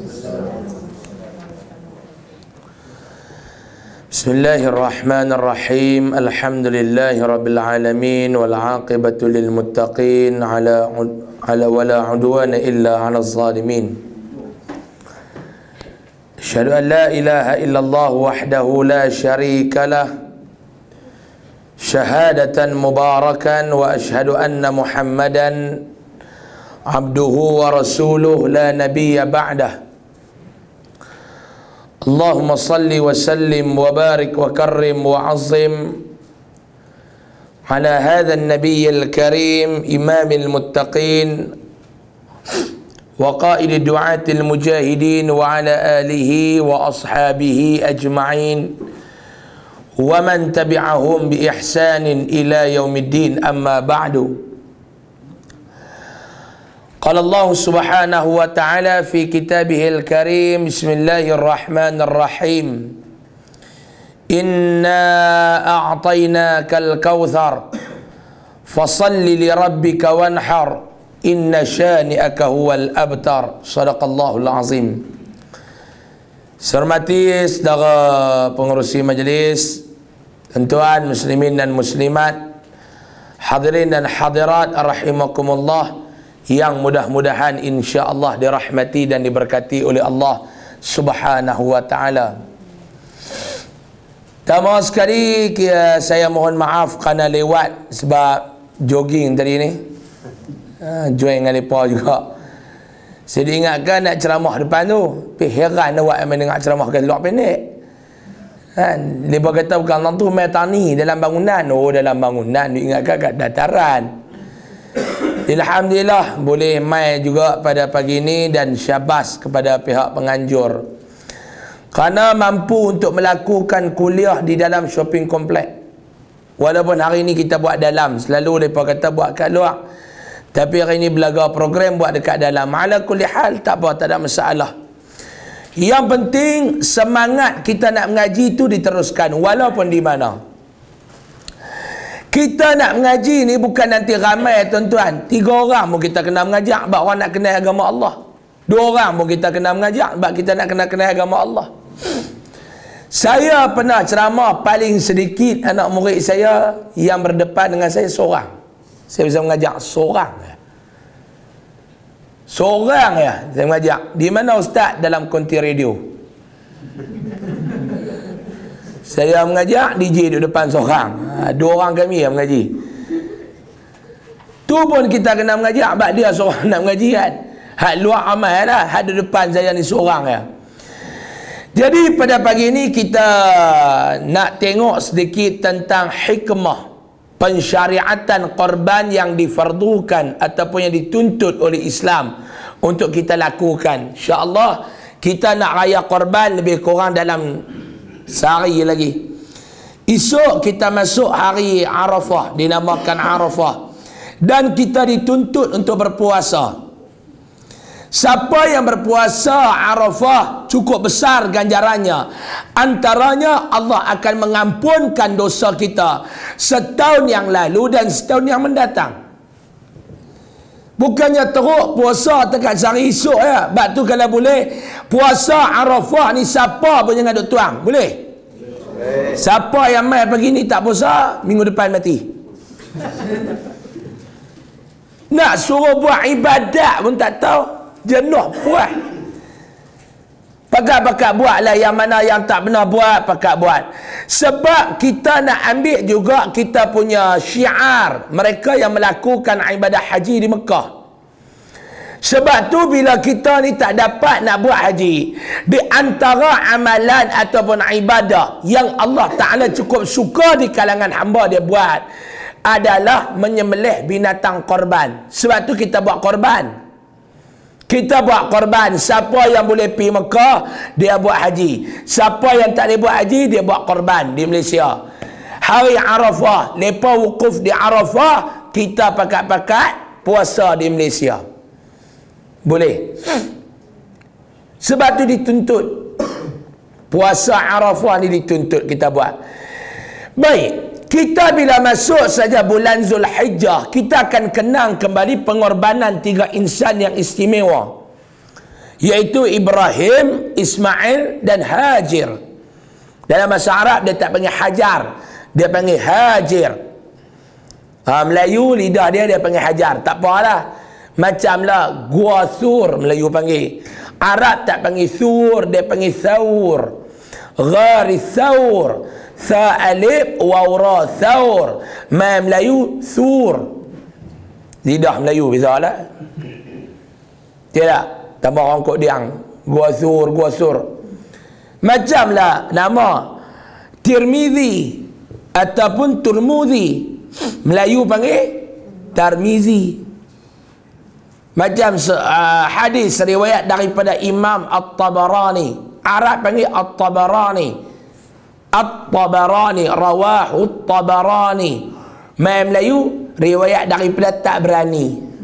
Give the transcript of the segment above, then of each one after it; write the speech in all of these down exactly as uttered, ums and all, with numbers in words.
Bismillahirrahmanirrahim. Alhamdulillahi rabbil alamin wal aqibatu lil muttaqin ala ala wala udwana illa 'alal zalimin. Asyhadu an la ilaha illallah wahdahu la syarika lah syahadatan mubarakan wa asyhadu anna Muhammadan abduhu wa rasuluh la nabiyya ba'dah. Allahumma salli wa sallim wa barik wa karrim wa azim ala hadha an-nabiy al-karim imamil muttaqin wa qaid du'atil mujahidin wa ala alihi wa ashabihi ajma'in wa man tabi'ahum bi ihsanin ila yaumiddin, amma ba'du. Qala Allah subhanahu wa ta'ala fi kitabihil karim, bismillahirrahmanirrahim, inna a'tainakal kautsar fasalli li rabbika wanhar inna syani'aka huwal abtar. Sadaqallahul azim. Hormati saudara pengerusi majlis, tuan muslimin dan muslimat, hadirin dan hadirat rahimakumullah, yang mudah-mudahan insya-Allah dirahmati dan diberkati oleh Allah Subhanahu wa taala. Pertama sekali saya mohon maaf kerana lewat sebab jogging tadi ni. Ha, join dengan lepa juga. Saya diingatkan nak ceramah depan tu, tapi heran awak yang mendengar ceramah ke luar pendek. Kan, lepa kata bukan Allah tu main tani dalam bangunan. Oh, dalam bangunan diingatkan kat dataran. Alhamdulillah boleh mai juga pada pagi ini, dan syabas kepada pihak penganjur kerana mampu untuk melakukan kuliah di dalam shopping kompleks. Walaupun hari ini kita buat dalam, selalu mereka kata buat kat luar, tapi hari ini belaga program buat dekat dalam. Ala kulli hal, tak apa, tak ada masalah. Yang penting semangat kita nak mengaji itu diteruskan walaupun di mana. Kita nak mengaji ni bukan nanti ramai tuan-tuan. Tiga orang pun kita kena mengajak sebab orang nak kenal agama Allah. Dua orang pun kita kena mengajak sebab kita nak kenal-kenal agama Allah. Saya pernah ceramah paling sedikit anak murid saya yang berdepan dengan saya seorang. Saya bisa mengajak seorang. Seorang ya saya mengajak. Di mana ustaz? Dalam konti radio. Saya mengajak, D J duduk depan seorang. Ha, dua orang kami yang mengaji. Tu pun kita kena mengajak sebab dia seorang nak mengaji kan. Hak luar amal lah, hak di depan saya ni seorang ya. Jadi pada pagi ini kita nak tengok sedikit tentang hikmah pensyariatan korban yang difardukan ataupun yang dituntut oleh Islam untuk kita lakukan. InsyaAllah kita nak raya korban lebih kurang dalam sehari lagi. Esok kita masuk hari Arafah, dinamakan Arafah, dan kita dituntut untuk berpuasa. Siapa yang berpuasa Arafah cukup besar ganjarannya. Antaranya Allah akan mengampunkan dosa kita setahun yang lalu dan setahun yang mendatang. Bukannya teruk puasa tekat sehari esok ya. Sebab tu kalau boleh puasa Arafah ni siapa pun jangan duk tuang. Boleh? Boleh. Siapa yang mai pagi ni tak puasa, minggu depan mati. Nak suruh buat ibadat pun tak tahu. Jenuh puas. Pakat-pakat buatlah, yang mana yang tak pernah buat pakat buat. Sebab kita nak ambil juga kita punya syiar mereka yang melakukan ibadah haji di Mekah. Sebab tu bila kita ni tak dapat nak buat haji, di antara amalan ataupun ibadah yang Allah Ta'ala cukup suka di kalangan hamba dia buat adalah menyembelih binatang korban. Sebab tu kita buat korban. Kita buat korban. Siapa yang boleh pergi Mekah, dia buat haji. Siapa yang tak boleh buat haji, dia buat korban di Malaysia. Hari Arafah, mereka wukuf di Arafah, kita pakat-pakat puasa di Malaysia. Boleh. Sebab tu dituntut. Puasa Arafah ni dituntut kita buat. Baik. Kita bila masuk saja bulan Zulhijjah, kita akan kenang kembali pengorbanan tiga insan yang istimewa. iaitu Ibrahim, Ismail dan Hajar. Dalam bahasa Arab dia tak panggil Hajar, dia panggil Hajar. Ha, Melayu lidah dia dia panggil Hajar. Tak apalah. Macamlah Gua Sur Melayu panggil. Arab tak panggil Sur, dia panggil Thawr. Ghari Thawr. Sa alif waw ra Thawr. Ma Melayu Sur. Lidah Melayu biasalah. Tidak, tambah orang kok diang. Gua Sur, Gua Sur. Macamlah nama Tirmizi ataupun Turmuzi. Melayu panggil Tarmizi. Macam uh, hadis riwayat daripada Imam At-Tabarani, Arab panggil At-Tabarani. At-Tabarani, rawahu At-Tabarani. Melayu riwayat daripada tak berani.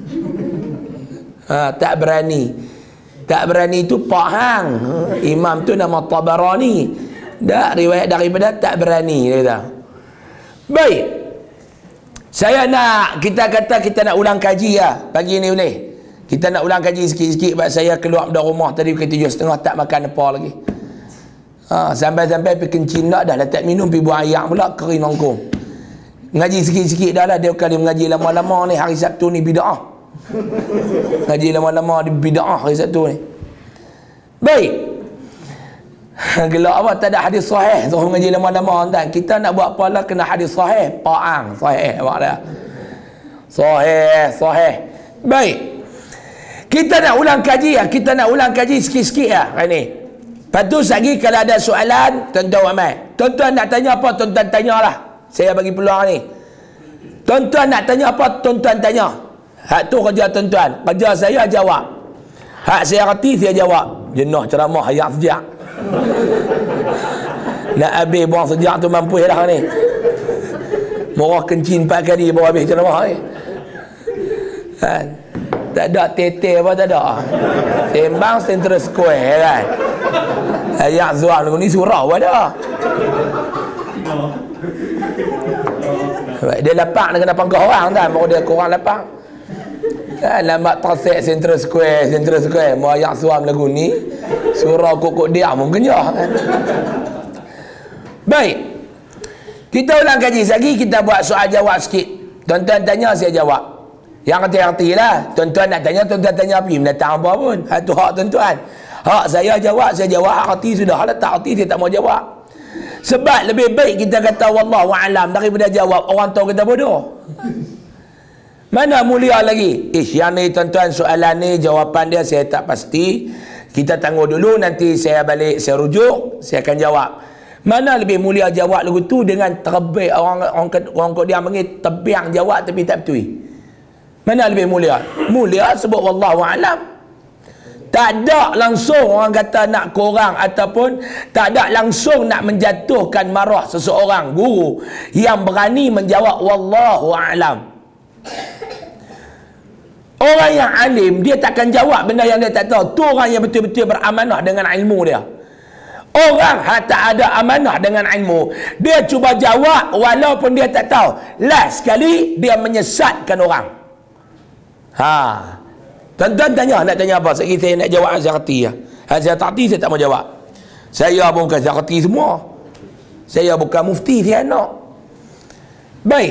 Ha, tak berani. Tak berani itu Pak Hang. Imam tu nama Tabarani. Dah riwayat daripada tak berani, dia kata. Baik. Saya nak, kita kata kita nak ulang kaji lah pagi ni boleh. Kita nak ulang kaji sikit-sikit sebab saya keluar dari rumah tadi pukul tujuh setengah tak makan apa lagi. Ha, sampai-sampai pergi kencing dah, dah tak minum pergi buang air pula kering nongkong. Ngaji sikit-sikit dah lah. Dia kali mengaji lama-lama ni hari Sabtu ni bida'ah. Ngaji lama-lama di bida'ah hari Sabtu ni. Baik. Gelak apa tak ada hadis sahih suruh ngaji lama-lama tuan. Kita nak buat apa lah kena hadis sahih. Pa'ang sahih awak dah. Sahih, sahih. Baik. Kita nak ulang kaji ya, kita nak ulang kaji sikit-sikit ya hari ni. Lepas tu lagi kalau ada soalan, tuan-tuan Ahmad. Tuan-tuan nak tanya apa, tuan-tuan tanyalah. Saya bagi peluang ni. Tuan-tuan nak tanya apa, tuan-tuan tanya. Hak tu kerja tuan-tuan. Kerja saya jawab. Hak saya reti saya jawab. Jenuh ceramah ayat sejak. Nak habis buang sejak tu mampu dah ni. Morah kencing empat kali baru habis ceramah ni. Kan? Tak ada tete apa tak ada. Sembang Central Square kan. Ayat zual ni surau ada. Dia lapang dengan apa kau orang kan. Baru dia korang lapang. Kan lambat tersek Central Square, Central Square. Mau ayat suam lagu ni. Surau kokok dia mungkin ya kan. Baik. Kita ulang kaji lagi, kita buat soal jawab sikit. Tuan-tuan tanya saya jawab. Yang hati-hati lah. Tuan-tuan nak tanya, tuan-tuan tanya apa? Mendatang apa pun. Itu hak tuan-tuan. Hak saya jawab, saya jawab. Hak hati sudah. Hak tak hati, saya tak mau jawab. Sebab lebih baik kita kata wallahu a'lam daripada jawab orang tahu kita bodoh. Mana mulia lagi? Ish, yang ni tuan-tuan soalan ni jawapan dia saya tak pasti. Kita tunggu dulu, nanti saya balik, saya rujuk, saya akan jawab. Mana lebih mulia jawab lagu tu dengan terbaik orang orang orang kau dia panggil tebiang jawab tapi tak betul. Mana lebih mulia? Mulia sebut wallahu a'lam. Tak ada langsung orang kata nak korang ataupun tak ada langsung nak menjatuhkan marah seseorang guru yang berani menjawab wallahu a'lam. Orang yang alim dia takkan jawab benda yang dia tak tahu. Tu orang yang betul-betul beramanah dengan ilmu dia. Orang yang tak ada amanah dengan ilmu, dia cuba jawab walaupun dia tak tahu. Last sekali dia menyesatkan orang. Ha. Tuan-tuan tanya, nak tanya apa? Sekali saya nak jawab saya reti ya. Saya tak reti saya tak mau jawab. Saya bukan saya reti semua. Saya bukan mufti, saya nak. Baik.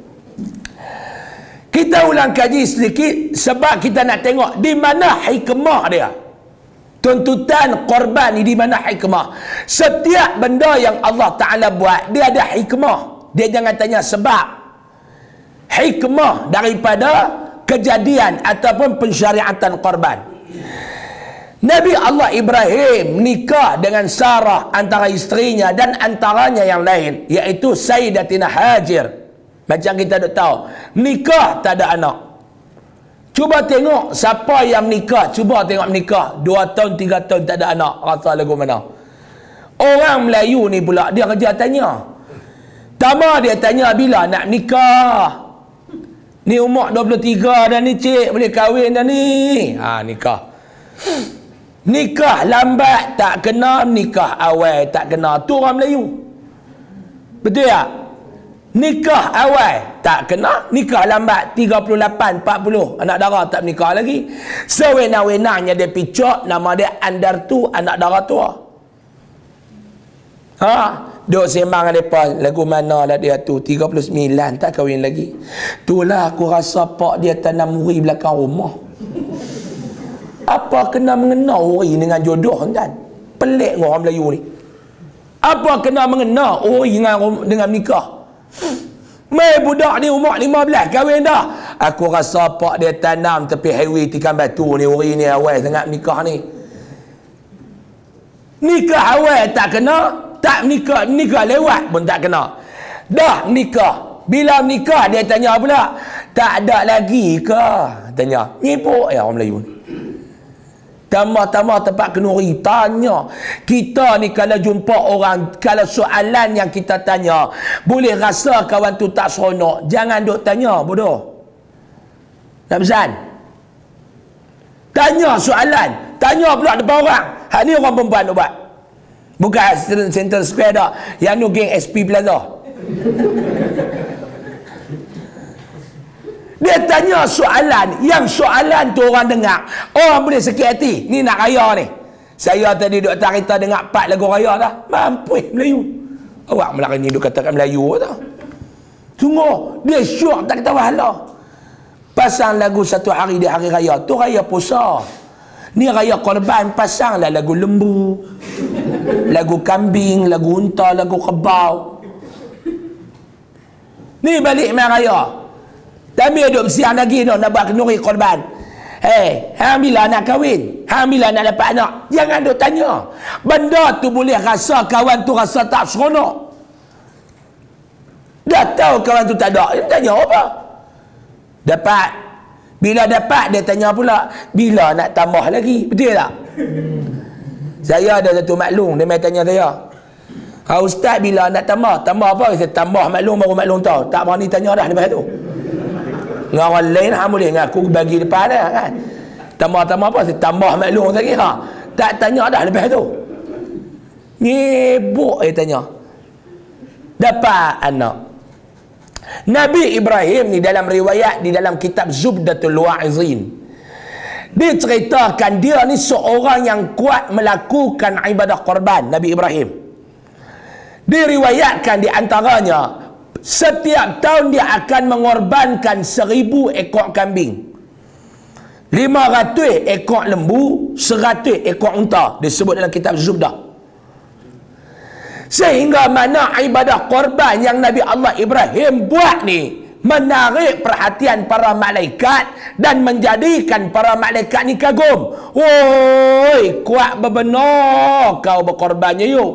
Kita ulang kaji sedikit sebab kita nak tengok di mana hikmah dia. Tuntutan korban ni di mana hikmah. Setiap benda yang Allah Ta'ala buat, dia ada hikmah. Dia jangan tanya sebab. Hikmah daripada kejadian ataupun pensyariatan korban. Nabi Allah Ibrahim nikah dengan Sarah antara isterinya dan antaranya yang lain, iaitu Sayyidatina Hajar. Macam kita dah tahu, nikah tak ada anak. Cuba tengok siapa yang nikah, cuba tengok nikah dua tahun, tiga tahun tak ada anak, rasa lagu mana. Orang Melayu ni pula dia kerja tanya. Tama dia tanya bila nak nikah. Ni umur dua puluh tiga dah ni cik, boleh kahwin dah ni. Ha, nikah. Nikah lambat tak kena, nikah awal tak kena. Tu orang Melayu. Betul tak? Nikah awal tak kena. Nikah lambat tiga puluh lapan, empat puluh anak dara tak nikah lagi. Sewenang-wenangnya dia picok, nama dia Andartu, anak dara tua. Ha, duk sembang depa lagu mana lah dia tu, tiga puluh sembilan tak kahwin lagi. Itulah aku rasa pak dia tanam uri belakang rumah. Apa kena mengena uri dengan jodoh kan? Pelik orang Melayu ni. Apa kena mengena uri dengan dengan nikah? Mai budak ni umur lima belas kahwin dah. Aku rasa pak dia tanam tepi highway Tikan Batu ni uri ni awal sangat nikah ni. Nikah awal tak kena, tak nikah nikah lewat pun tak kena. Dah nikah, bila nikah dia tanya pula, tak ada lagi ke? Tanya. Nyipuk ya orang Melayu ni. Tambah-tambah tempat kenuri tanya. Kita ni kalau jumpa orang, kalau soalan yang kita tanya boleh rasa kawan tu tak seronok, jangan duk tanya bodoh. Nak pesan? Tanya soalan, tanya pula depan orang. Hak ni orang perempuan nak buat. Bukan Center Square dah. Yang nu geng S P Plaza. Dia tanya soalan, yang soalan tu orang dengar, orang boleh sakit hati. Ni nak raya ni. Saya tadi duk atas kereta dengar empat lagu raya dah. Mampus Melayu. Awak malah ni duk katakan Melayu tau. Sungguh, dia syok tak kata wahala. Pasang lagu satu hari di hari raya. Tu raya puasa. Ni raya korban, pasanglah lagu lembu, lagu kambing, lagu unta, lagu kebau. Ni balik main raya. Kami duduk bersiang lagi no, nak buat kenduri korban. Hei, hang bila nak kahwin? Hang bila nak dapat anak? Jangan duk tanya. Benda tu boleh rasa kawan tu rasa tak seronok. Dah tahu kawan tu tak ada, dia tanya apa? Dapat. Bila dapat, dia tanya pula, bila nak tambah lagi? Betul tak? Saya ada satu maklum, dia main tanya saya. Ha, Ustaz, bila nak tambah? Tambah apa? Saya tambah maklum baru maklum tahu. Tak berani tanya dah lepas tu. Dengan orang lain ha, boleh ngaku bagi depan dah kan. Tambah-tambah apa? Saya tambah maklum lagi ha. Tak tanya dah lepas tu. Nyebuk dia tanya. Dapat anak. Nabi Ibrahim ni dalam riwayat di dalam kitab Zubdatul Wa'izin, dia ceritakan dia ni seorang yang kuat melakukan ibadah korban. Nabi Ibrahim diriwayatkan di antaranya setiap tahun dia akan mengorbankan seribu ekor kambing, lima ratus ekor lembu, seratus ekor unta. Disebut dalam kitab Zubdah. Sehingga mana ibadah korban yang Nabi Allah Ibrahim buat ni menarik perhatian para malaikat dan menjadikan para malaikat ni kagum. Woi, kuat bebenar kau berkorbannya yuk.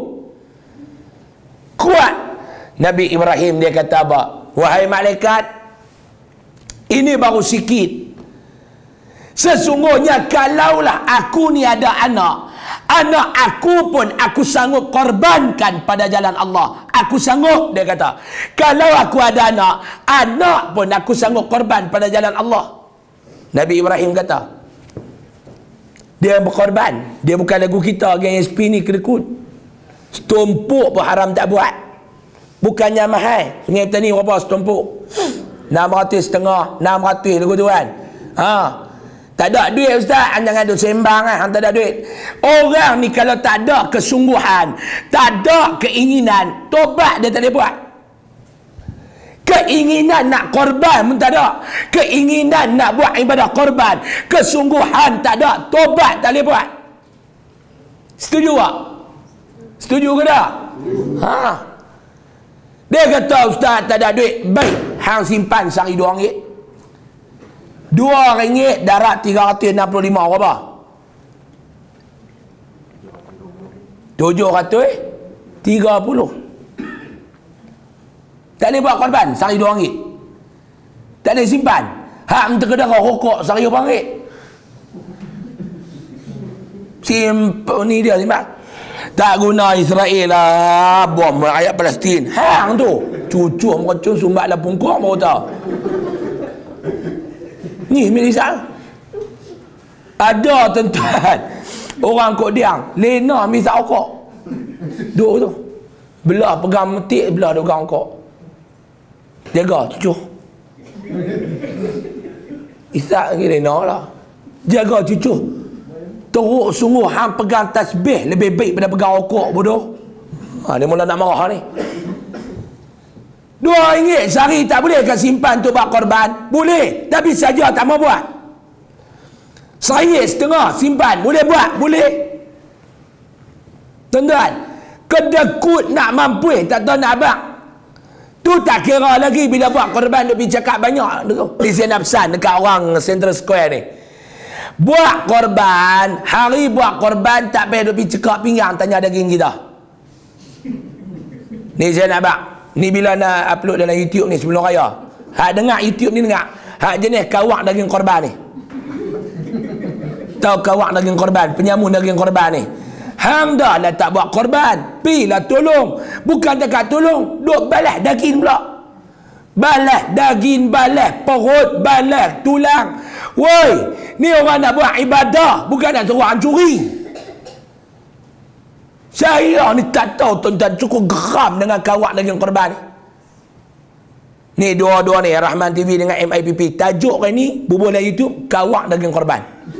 Kuat. Nabi Ibrahim dia kata apa? Wahai malaikat, ini baru sikit. Sesungguhnya kalaulah aku ni ada anak, anak aku pun aku sanggup korbankan pada jalan Allah. Aku sanggup, dia kata. Kalau aku ada anak, anak pun aku sanggup korban pada jalan Allah. Nabi Ibrahim kata, dia berkorban. Dia bukan lagu kita, geng S P ni kedekut. Setumpuk pun haram tak buat. Bukannya mahal. Sungai Petani berapa setumpuk? enam ratus setengah, enam ratus lagu tu kan. Ha. Tak ada duit Ustaz, jangan duk sembang kan, tak ada duit. Orang ni kalau tak ada kesungguhan, tak ada keinginan, tobat dia tak boleh buat. Keinginan nak korban pun tak ada. Keinginan nak buat ibadah korban, kesungguhan tak ada, tobat tak boleh buat. Setuju tak? Setuju ke tak? Ha. Dia kata Ustaz tak ada duit. Baik, hang simpan sehari dua ringgit. Dua ringgit darat tiga ratus enam puluh lima berapa? Tujuh ratus tiga puluh. Tak boleh buat korban sehari dua ringgit. Tak boleh simpan. Hak menteri kedara rokok sehari berapa ringgit? Simpan ni dia simpan. Tak guna Israel lah, bom rakyat Palestin. Hang tu cucu mercun sumbat lah pungkuk baru tahu. Ni Melissa ada tuan-tuan, orang kok diang lena misal rokok duk tu belah pegang metik, belah pegang rokok, jaga cucu Isak lagi dia lah. Jaga cucu. Teruk sungguh hang pegang tasbih lebih baik daripada pegang rokok bodoh. Ha, dia mula nak marah ni. Dua ringgit sehari tak boleh kan simpan untuk buat korban? Boleh. Tapi saja tak mau buat. Seringgit setengah simpan. Boleh buat? Boleh. Tuan-tuan, kedekut nak mampu tak tahu nak abang. Tu tak kira lagi bila buat korban duk pergi cakap banyak. Di sini nak pesan dekat orang Central Square ni. Buat korban, hari buat korban tak payah duk pergi cakap pinggang tanya daging kita. Ni saya nak abang. Ni bila nak upload dalam YouTube ni sebelum raya. Hak dengar YouTube ni dengar. Hak jenis kawak daging korban ni. Tahu kawak daging korban, penyamun daging korban ni. Hang dah lah tak buat korban. Pi lah tolong. Bukan dekat tolong, duk balas daging pula. Balas daging, balas perut, balas tulang. Woi, ni orang nak buat ibadah, bukan nak suruh hang curi. Saya ni tak tahu tuan-tuan cukup geram dengan kawak daging korban ni. Ni dua-dua ni Rahman T V dengan M I P P. Tajuk kan ni bubuh dalam YouTube kawak daging korban.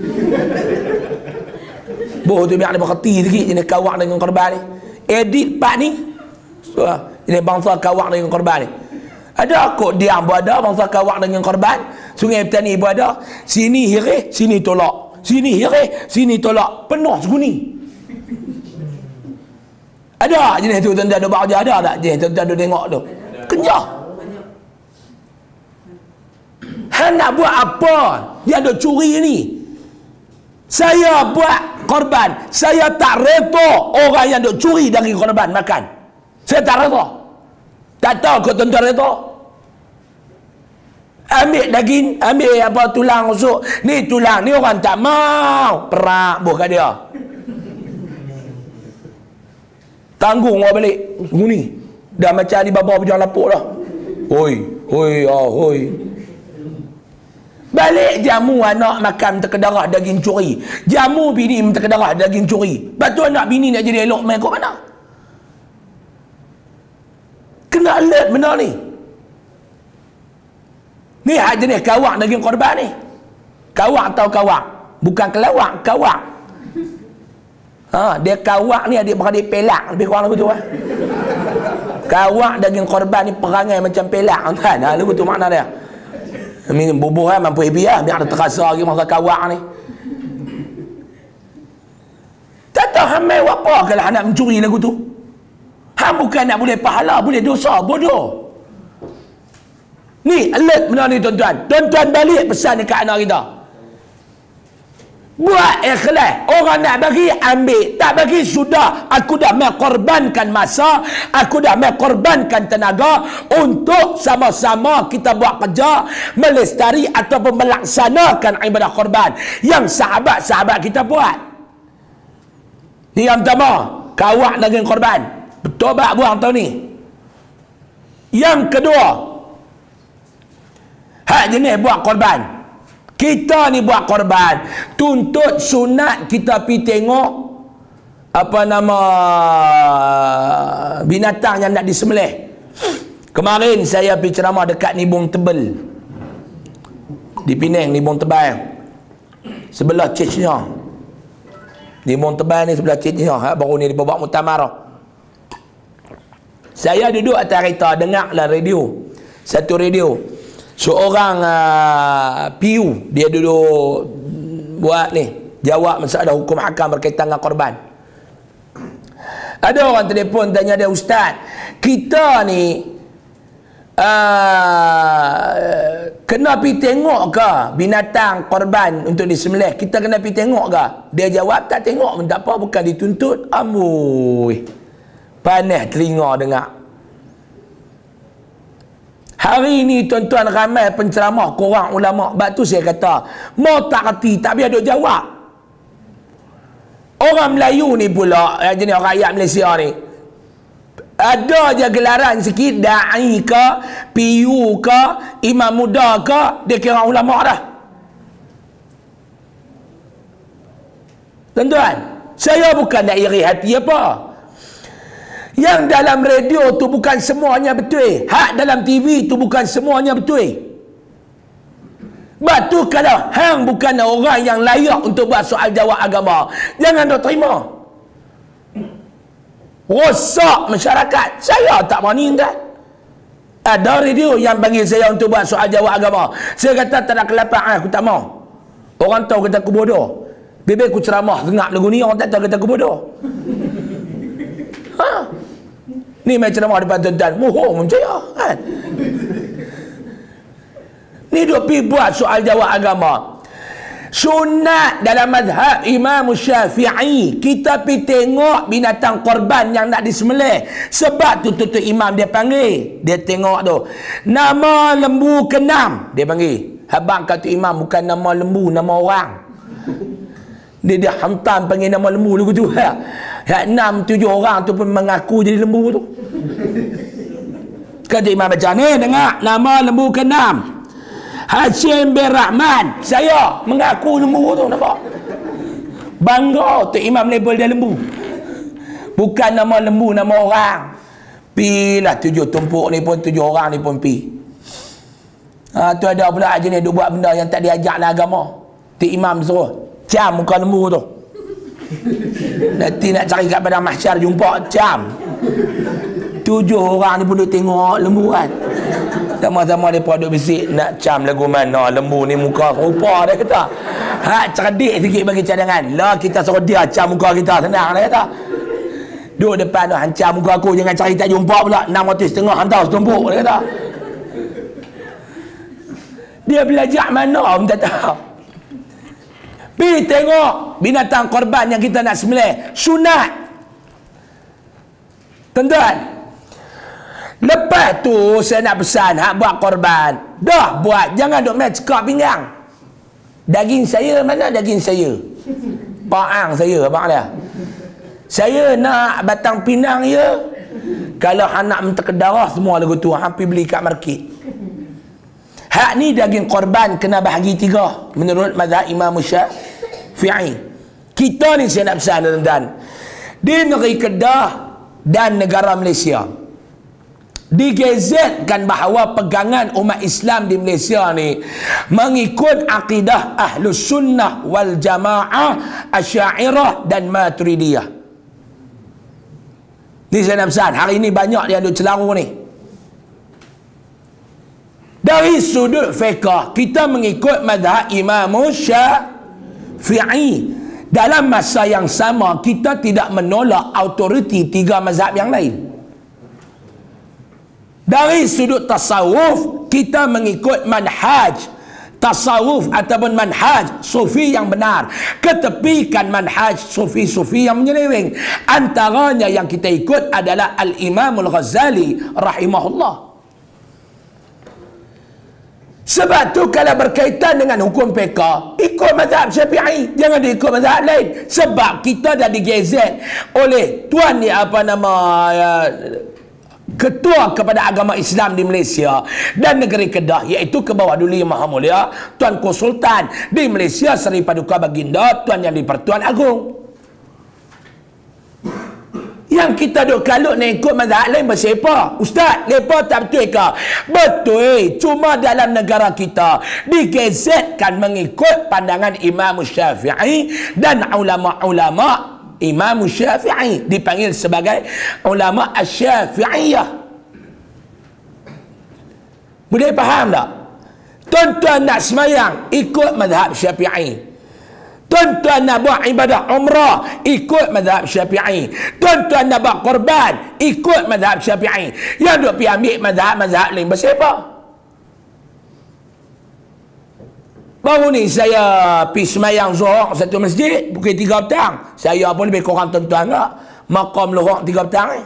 Boh tu biar dia berhenti sikit jenis kawak daging korban ni. Edit part ni. So, ini bangsa kawak daging korban ni. Ada kok diam berada bangsa kawak daging korban. Sungai Petani berada. Sini hirih, sini tolak. Sini hirih, sini tolak. Penuh seguni. Ada jenis tu tuan-tuan ada baca ada tak jenis tuan-tuan ada tengok tu. Kenyah. Han nak buat apa? Dia ada curi ni. Saya buat korban. Saya tak reda orang yang duk curi daging korban makan. Saya tak reda. Tak tahu kau tuan-tuan reda. Ambil daging, ambil apa tulang rusuk. Ni tulang, ni orang tak mau. Perak buh kat dia. Tanggung orang balik. Seguni. Dah macam Alibaba berjalan lapuk dah. Hoi, hoi, ah, hoi. Balik jamu anak makan terkedarah daging curi. Jamu bini terkedarah daging curi. Lepas tu anak bini nak jadi elok main kat mana? Kena alert benda ni. Ni hak jenis kawak daging korban ni. Kawak atau kawak? Bukan kelawak, kawak. Ha, dia kawak ni adik-beradik pelak. Lebih kurang lagu tu lah. Kawak daging korban ni perangai macam pelak. Kan? Ha, lagu tu makna dia. Minum bubuh kan mampu happy lah. Biar ada terasa lagi masa kawak ni. Tak tahu hamil apa kalau nak mencuri lagu tu. Ham bukan nak boleh pahala, boleh dosa. Bodoh. Ni alert benda ni tuan-tuan. Tuan-tuan balik pesan dekat anak kita. Buat ikhlas. Orang nak bagi, ambil. Tak bagi, sudah. Aku dah mengorbankan masa. Aku dah mengorbankan tenaga untuk sama-sama kita buat kerja melestari ataupun melaksanakan ibadah korban yang sahabat-sahabat kita buat. Ni yang pertama, kawak daging korban. Bertobat buang tahun ni. Yang kedua, hak jenis buat korban. Kita ni buat korban, tuntut sunat kita pi tengok apa nama binatang yang nak disembelih. Kemarin saya pi ceramah dekat Nibung Tebel di Penang, Nibung Tebal sebelah churchnya. Nibung Tebal ni sebelah churchnya, ha, baru ni dia buat muktamar. Saya duduk atas kereta, dengarlah radio, satu radio. Seorang uh, P U, dia duduk buat ni, jawab masalah hukum hakam berkaitan dengan korban. Ada orang telefon tanya dia, Ustaz, kita ni uh, kena pergi tengok ke binatang korban untuk disembelih? Kita kena pergi tengok ke? Dia jawab, tak tengok pun tak apa, bukan dituntut. Amboi, panas telinga dengar. Hari ni tuan-tuan ramai penceramah korang ulama. Sebab tu saya kata, mau tak reti, tak biar duk jawab. Orang Melayu ni pula, jenis rakyat Malaysia ni, ada je gelaran sikit, da'i ke, P U ke, imam muda ke, dia kira ulama dah. Tuan-tuan, saya bukan nak iri hati apa. Yang dalam radio tu bukan semuanya betul. Hak dalam T V tu bukan semuanya betul. Batu kalau hang bukan orang yang layak untuk buat soal jawab agama, jangan dok terima. Rosak masyarakat. Saya tak berani kan. Ada radio yang panggil saya untuk buat soal jawab agama. Saya kata tak ada kelapan, aku tak mau. Orang tahu kata aku bodoh. Bebek aku ceramah tengah lagu ni, orang tak tahu kata aku bodoh. Ha? Ni main ceramah depan tuan-tuan, mohon percaya kan. Ni duk pergi buat soal jawab agama. Sunat dalam mazhab Imam Syafi'i, kita pergi tengok binatang korban yang nak disembelih. Sebab tu tutup imam dia panggil, dia tengok tu nama lembu keenam, dia panggil. Habang kata imam bukan nama lembu, nama orang. Dia dia hantam panggil nama lembu lagu tu. Ha. Hak enam tujuh orang tu pun mengaku jadi lembu tu. Kata imam baca ni, dengar nama lembu keenam. Hashim bin Rahman, saya mengaku lembu tu, nampak? Bangga tu imam label dia lembu. Bukan nama lembu, nama orang. Pi lah tujuh tumpuk ni pun, tujuh orang ni pun pi. Ha, tu ada pula jenis dia buat benda yang tak diajak dalam agama. Tu imam suruh cam muka lembu tu. Nanti nak cari kat padang mahsyar jumpa cam. Tujuh orang ni pun duk tengok lembu kan. Sama-sama mereka duk bisik nak cam lagu mana lembu ni muka rupa, dia kata. Hak cerdik sikit bagi cadangan. Lah kita suruh dia cam muka kita, senang dia kata. Duk depan tu, hancam muka aku, jangan cari tak jumpa pula. enam ratus setengah hantar setumpuk, dia kata. Dia belajar mana pun tak tahu. Pergi tengok binatang korban yang kita nak sembelih, sunat. Tuan-tuan, lepas tu saya nak pesan hak buat korban, dah buat, jangan duk main cekak pinggang. Daging saya mana daging saya? Paang saya, abang dia. Saya nak batang pinang ya. Kalau anak mentek darah semua lagu tu, hampir beli kat market. Hak ni daging korban kena bahagi tiga menurut mazhab Imam Syafi'i. Kita ni saya nak pesan tuan-tuan, di negeri Kedah dan negara Malaysia digazetkan bahawa pegangan umat Islam di Malaysia ni mengikut akidah Ahlus Sunnah wal Jamaah, Asy'ariyah dan Maturidiyah. Ni saya nak pesan, hari ni banyak dia duk celaru ni. Dari sudut fiqh, kita mengikut mazhab Imam Syafi'i. Dalam masa yang sama, kita tidak menolak autoriti tiga mazhab yang lain. Dari sudut tasawuf, kita mengikut manhaj tasawuf ataupun manhaj sufi yang benar, ketepikan manhaj sufi-sufi yang menyeleweng. Antaranya yang kita ikut adalah Al-Imam Al-Ghazali rahimahullah. Sebab tu kalau berkaitan dengan hukum fiqh, ikut mazhab Syafi'i, jangan diikut mazhab lain. Sebab kita dah digezet oleh tuan ni apa nama uh, ketua kepada agama Islam di Malaysia dan negeri Kedah, iaitu Kebawah Duli Yang Maha Mulia Tuanku Sultan di Malaysia Seri Paduka Baginda Tuan Yang di-Pertuan Agong. Yang kita duk kalut nak ikut mazhab lain bersiapa? Ustaz, lepas tak betul ke? Betul, cuma dalam negara kita digezetkan mengikut pandangan Imam Syafi'i dan ulama-ulama Imam Syafi'i, dipanggil sebagai ulama Asy-Syafi'iyah. Boleh faham tak? Tuan-tuan nak semayang, ikut mazhab Syafi'i. Tuan-tuan nak buat ibadah umrah, ikut mazhab Syafi'i. Tuan-tuan nak buat korban, ikut mazhab Syafi'i. Yang duk pergi ambil mazhab-mazhab lain bersiapa? Baru ni saya pergi semayang Zuhur satu masjid pukul tiga petang. Saya pun lebih kurang tuan-tuan tak? Maqam Luhur tiga petang ni.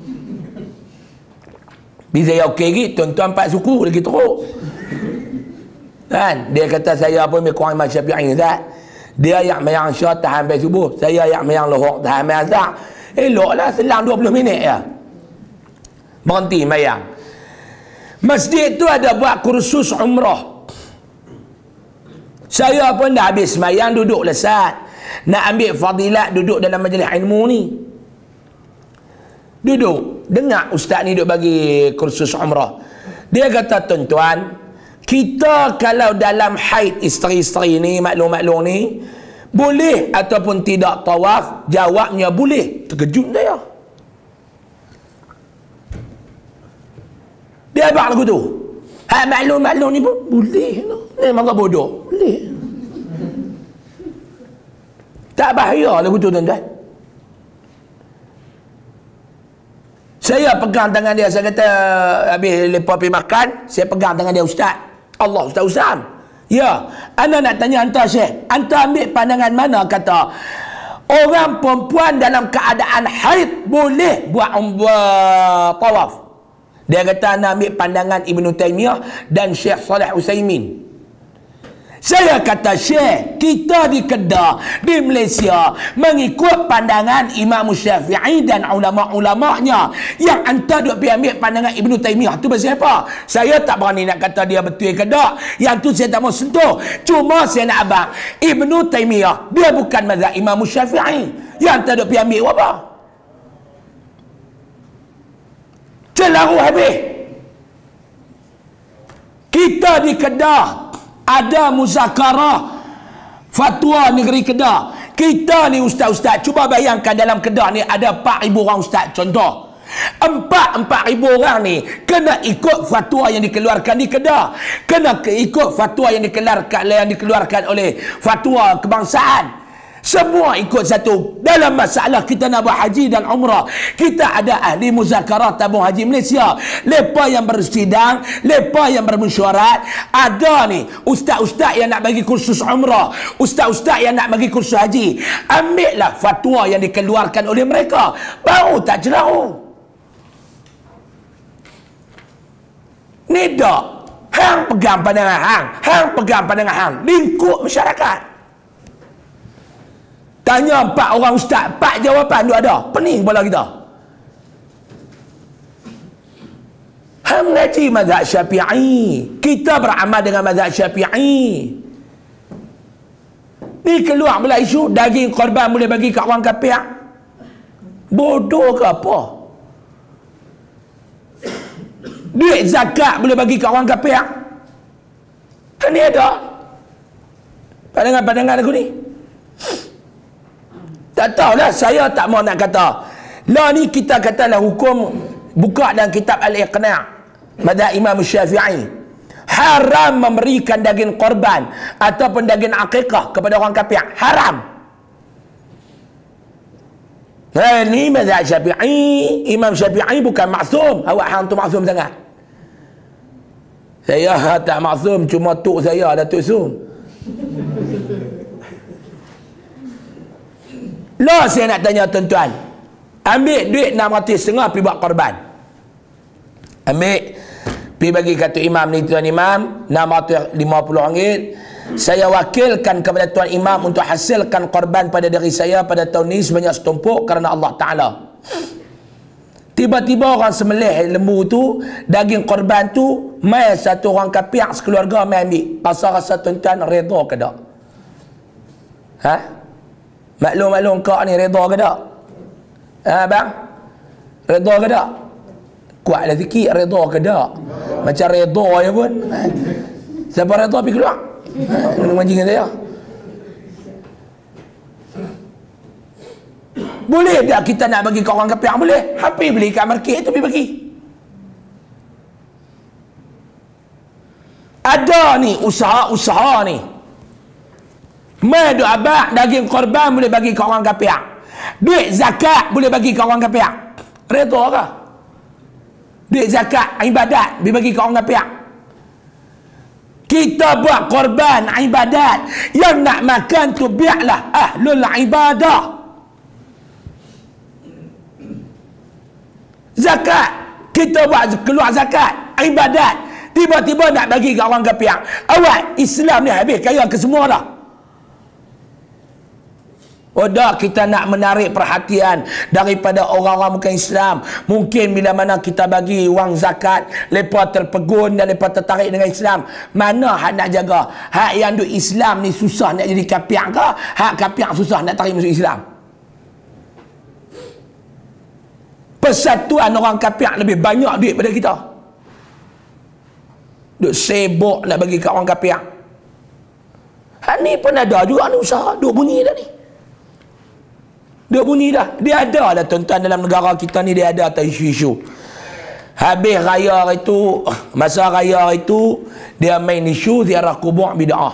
Bila saya okey lagi, tuan-tuan empat suku lagi teruk. Kan? Dia kata saya pun lebih kurang Imam Syafi'i tak? Dia yang mayang Syah tahan sampai subuh, saya yang mayang Luhur tahan sampai azhar. Eloklah selang dua puluh minit ya. Berhenti mayang. Masjid tu ada buat kursus umrah. Saya pun dah habis mayang, duduk lesat. Nak ambil fadilat, duduk dalam majlis ilmu ni. Duduk, dengar ustaz ni duduk bagi kursus umrah. Dia kata, tuan-tuan, kita kalau dalam haid isteri-isteri ni, maklum-maklum ni, boleh ataupun tidak tawaf? Jawabnya boleh. Terkejut saya. Dia abang lagu tu. Ha, maklum-maklum ni pun boleh. Memang tak bodoh. Boleh. Tak bahaya lagu tu, tuan-tuan. Saya pegang tangan dia. Saya kata, habis lepas pergi makan, saya pegang tangan dia, Ustaz. Allah, Ustaz Usam. Ya, anda nak tanya hantar Syekh. Hantar ambil pandangan mana kata orang perempuan dalam keadaan haid boleh buat umrah tawaf? Dia kata anda ambil pandangan Ibnu Taimiyah dan Syekh Saleh Utsaimin. Saya kata, Syekh, kita di Kedah, di Malaysia, mengikut pandangan Imam Syafi'i dan ulama'-ulama'nya. Yang anda duk pergi ambil pandangan Ibnu Taimiyah. Tu pasal apa? Saya tak berani nak kata dia betul ke tak. Yang tu saya tak mau sentuh. Cuma saya nak abang, Ibnu Taimiyah, dia bukan mazhab Imam Syafi'i. Yang anda duk pergi ambil apa? Celaru habis. Kita di Kedah ada muzakarah fatwa negeri Kedah. Kita ni ustaz-ustaz, cuba bayangkan dalam Kedah ni ada empat ribu orang ustaz. Contoh, empat ribu orang ni kena ikut fatwa yang dikeluarkan di Kedah, kena ikut fatwa yang dikeluarkan yang dikeluarkan oleh fatwa kebangsaan. Semua ikut satu. Dalam masalah kita nak buat haji dan umrah, kita ada ahli muzakarah tabung haji Malaysia, lepa yang bersidang, lepa yang bermesyuarat. Ada ni ustaz-ustaz yang nak bagi kursus umrah, ustaz-ustaz yang nak bagi kursus haji. Ambillah fatwa yang dikeluarkan oleh mereka, baru tak celau. Ni dak hang pegang pandangan hang, hang pegang pandangan hang, lingkup masyarakat. Tanya empat orang ustaz, empat jawapan tu ada. Pening kepala kita. Hang mengaji mazhab Syafi'i, kita beramal dengan mazhab Syafi'i. Ni keluar pula isu daging korban boleh bagi kat orang kafir. Bodoh ke apa? Duit zakat boleh bagi kat orang kafir. Kan ni ada pandangan-pandangan aku ni. Tak tahulah, saya tak mau nak kata. Lah ni kita katalah hukum, buka dalam kitab Al-Iqna' mazhab Imam Syafi'i. Haram memberikan daging korban ataupun daging akikah kepada orang kafir. Haram. Nah, ni mazhab Syafi'i. Imam Syafi'i bukan maksum. Awak hang tu maksum sangat. Saya tak maksum, cuma tok saya Datuk Sum. Lah saya nak tanya tuan-tuan, ambil duit enam ratus setengah pergi buat korban. Ambil, pergi bagi kata imam ni, tuan imam, enam ratus lima puluh ringgit. Saya wakilkan kepada tuan imam untuk hasilkan korban pada diri saya pada tahun ini sebanyak setumpuk kerana Allah Ta'ala. Tiba-tiba orang sembelih lembu tu, daging korban tu, mai satu orang kafir sekeluarga mai ambil. Pasal rasa tuan-tuan redha ke tak? Ha? Maklum-maklum kak ni redha ke tak? Ha bang? Redha ke tak? Kuatlah sikit redha ke tak? Macam redha je pun. Siapa redha pergi keluar? Kena mancing dengan saya. Boleh tak kita nak bagi kat orang kafir? Boleh. Habis beli kat market tu pergi bagi. Ada ni usaha-usaha ni. Mai duk abak daging korban boleh bagi kat orang kafir. Duit zakat boleh bagi kat orang kafir. Redha ke? Duit zakat ibadat boleh bagi kat orang kafir. Kita buat korban ibadat, yang nak makan tu biarlah ahlul ibadah. Zakat, kita buat keluar zakat ibadat, tiba-tiba nak bagi kat orang kafir. Awak Islam ni habis kaya ke semua dah. Oh dah, kita nak menarik perhatian daripada orang-orang bukan Islam. Mungkin bila mana kita bagi wang zakat, mereka terpegun dan mereka tertarik dengan Islam. Mana hak nak jaga? Hak yang duk Islam ni susah nak jadi kafir ke? Hak kafir susah nak tarik masuk Islam? Persatuan orang kafir lebih banyak duit pada kita. Duk sibuk nak bagi kat orang kafir. Ha ni pun ada juga ni usaha. Duk bunyi dah ni. Duk bunyi dah. Dia ada lah tuan-tuan dalam negara kita ni, dia ada atas isu-isu. Habis raya itu, masa raya itu, dia main isu ziarah kubur bid'ah.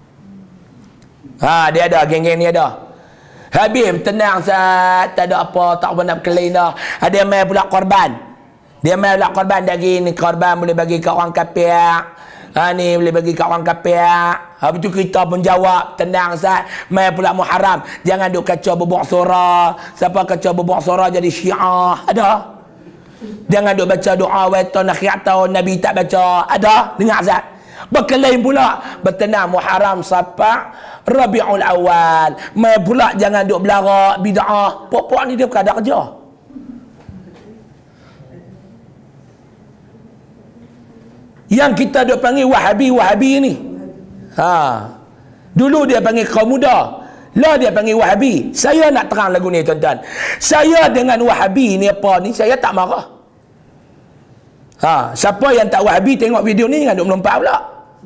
Ha, dia ada, geng-geng ni ada. Habis tenang sat, tak ada apa, tak apa nak berkelain dah. Ada main pula korban. Dia main pula korban lagi ni, korban boleh bagi kat orang kafir. Ha ni boleh bagi kat orang kafir. Habis tu kita pun jawab, tenang sat, main pula Muharram. Jangan duk kacau bubuk suara. Siapa kacau bubuk suara jadi Syiah? Ada. Jangan duk baca doa waiton akhir tahun Nabi tak baca. Ada? Dengar sat. Berkelain pula, bertenang Muharram Safar Rabiul Awal. Mai pula jangan duk belarak bid'ah. Pok-pok ni dia bukan ada kerja. Yang kita duk panggil Wahabi-Wahabi ni. Ha. Dulu dia panggil kaum muda. Lah dia panggil Wahabi. Saya nak terang lagu ni tuan-tuan. Saya dengan Wahabi ni apa ni, saya tak marah. Ha, siapa yang tak Wahabi tengok video ni jangan duk melompat pula.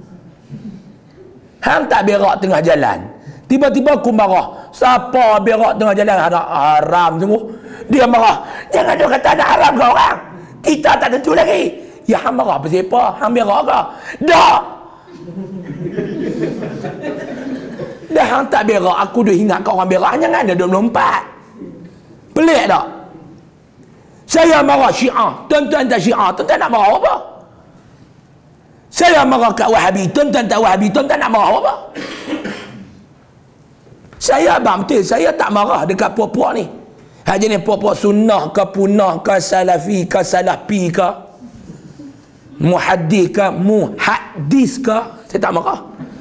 Hang tak berak tengah jalan. Tiba-tiba aku marah. Siapa berak tengah jalan ada haram semua. Dia marah. Jangan duk kata ada haram kau orang. Kita tak tentu lagi. Ya hang marah apa siapa? Hang berak ke? Dak. Dah hang tak berak, aku dah ingat kau orang berak, jangan ada duk melompat. Pelik tak? Saya marah Syiah, tuan-tuan tak Syiah, tuan-tuan nak marah apa? Saya marah kat Wahabi, tuan-tuan tak Wahabi, tuan-tuan nak marah apa? Saya abang betul, saya tak marah dekat puak-puak ni. Ha jenis puak-puak sunnah ke punah ke salafi ke salafi ke muhaddis ke muhaddis ke, saya tak marah.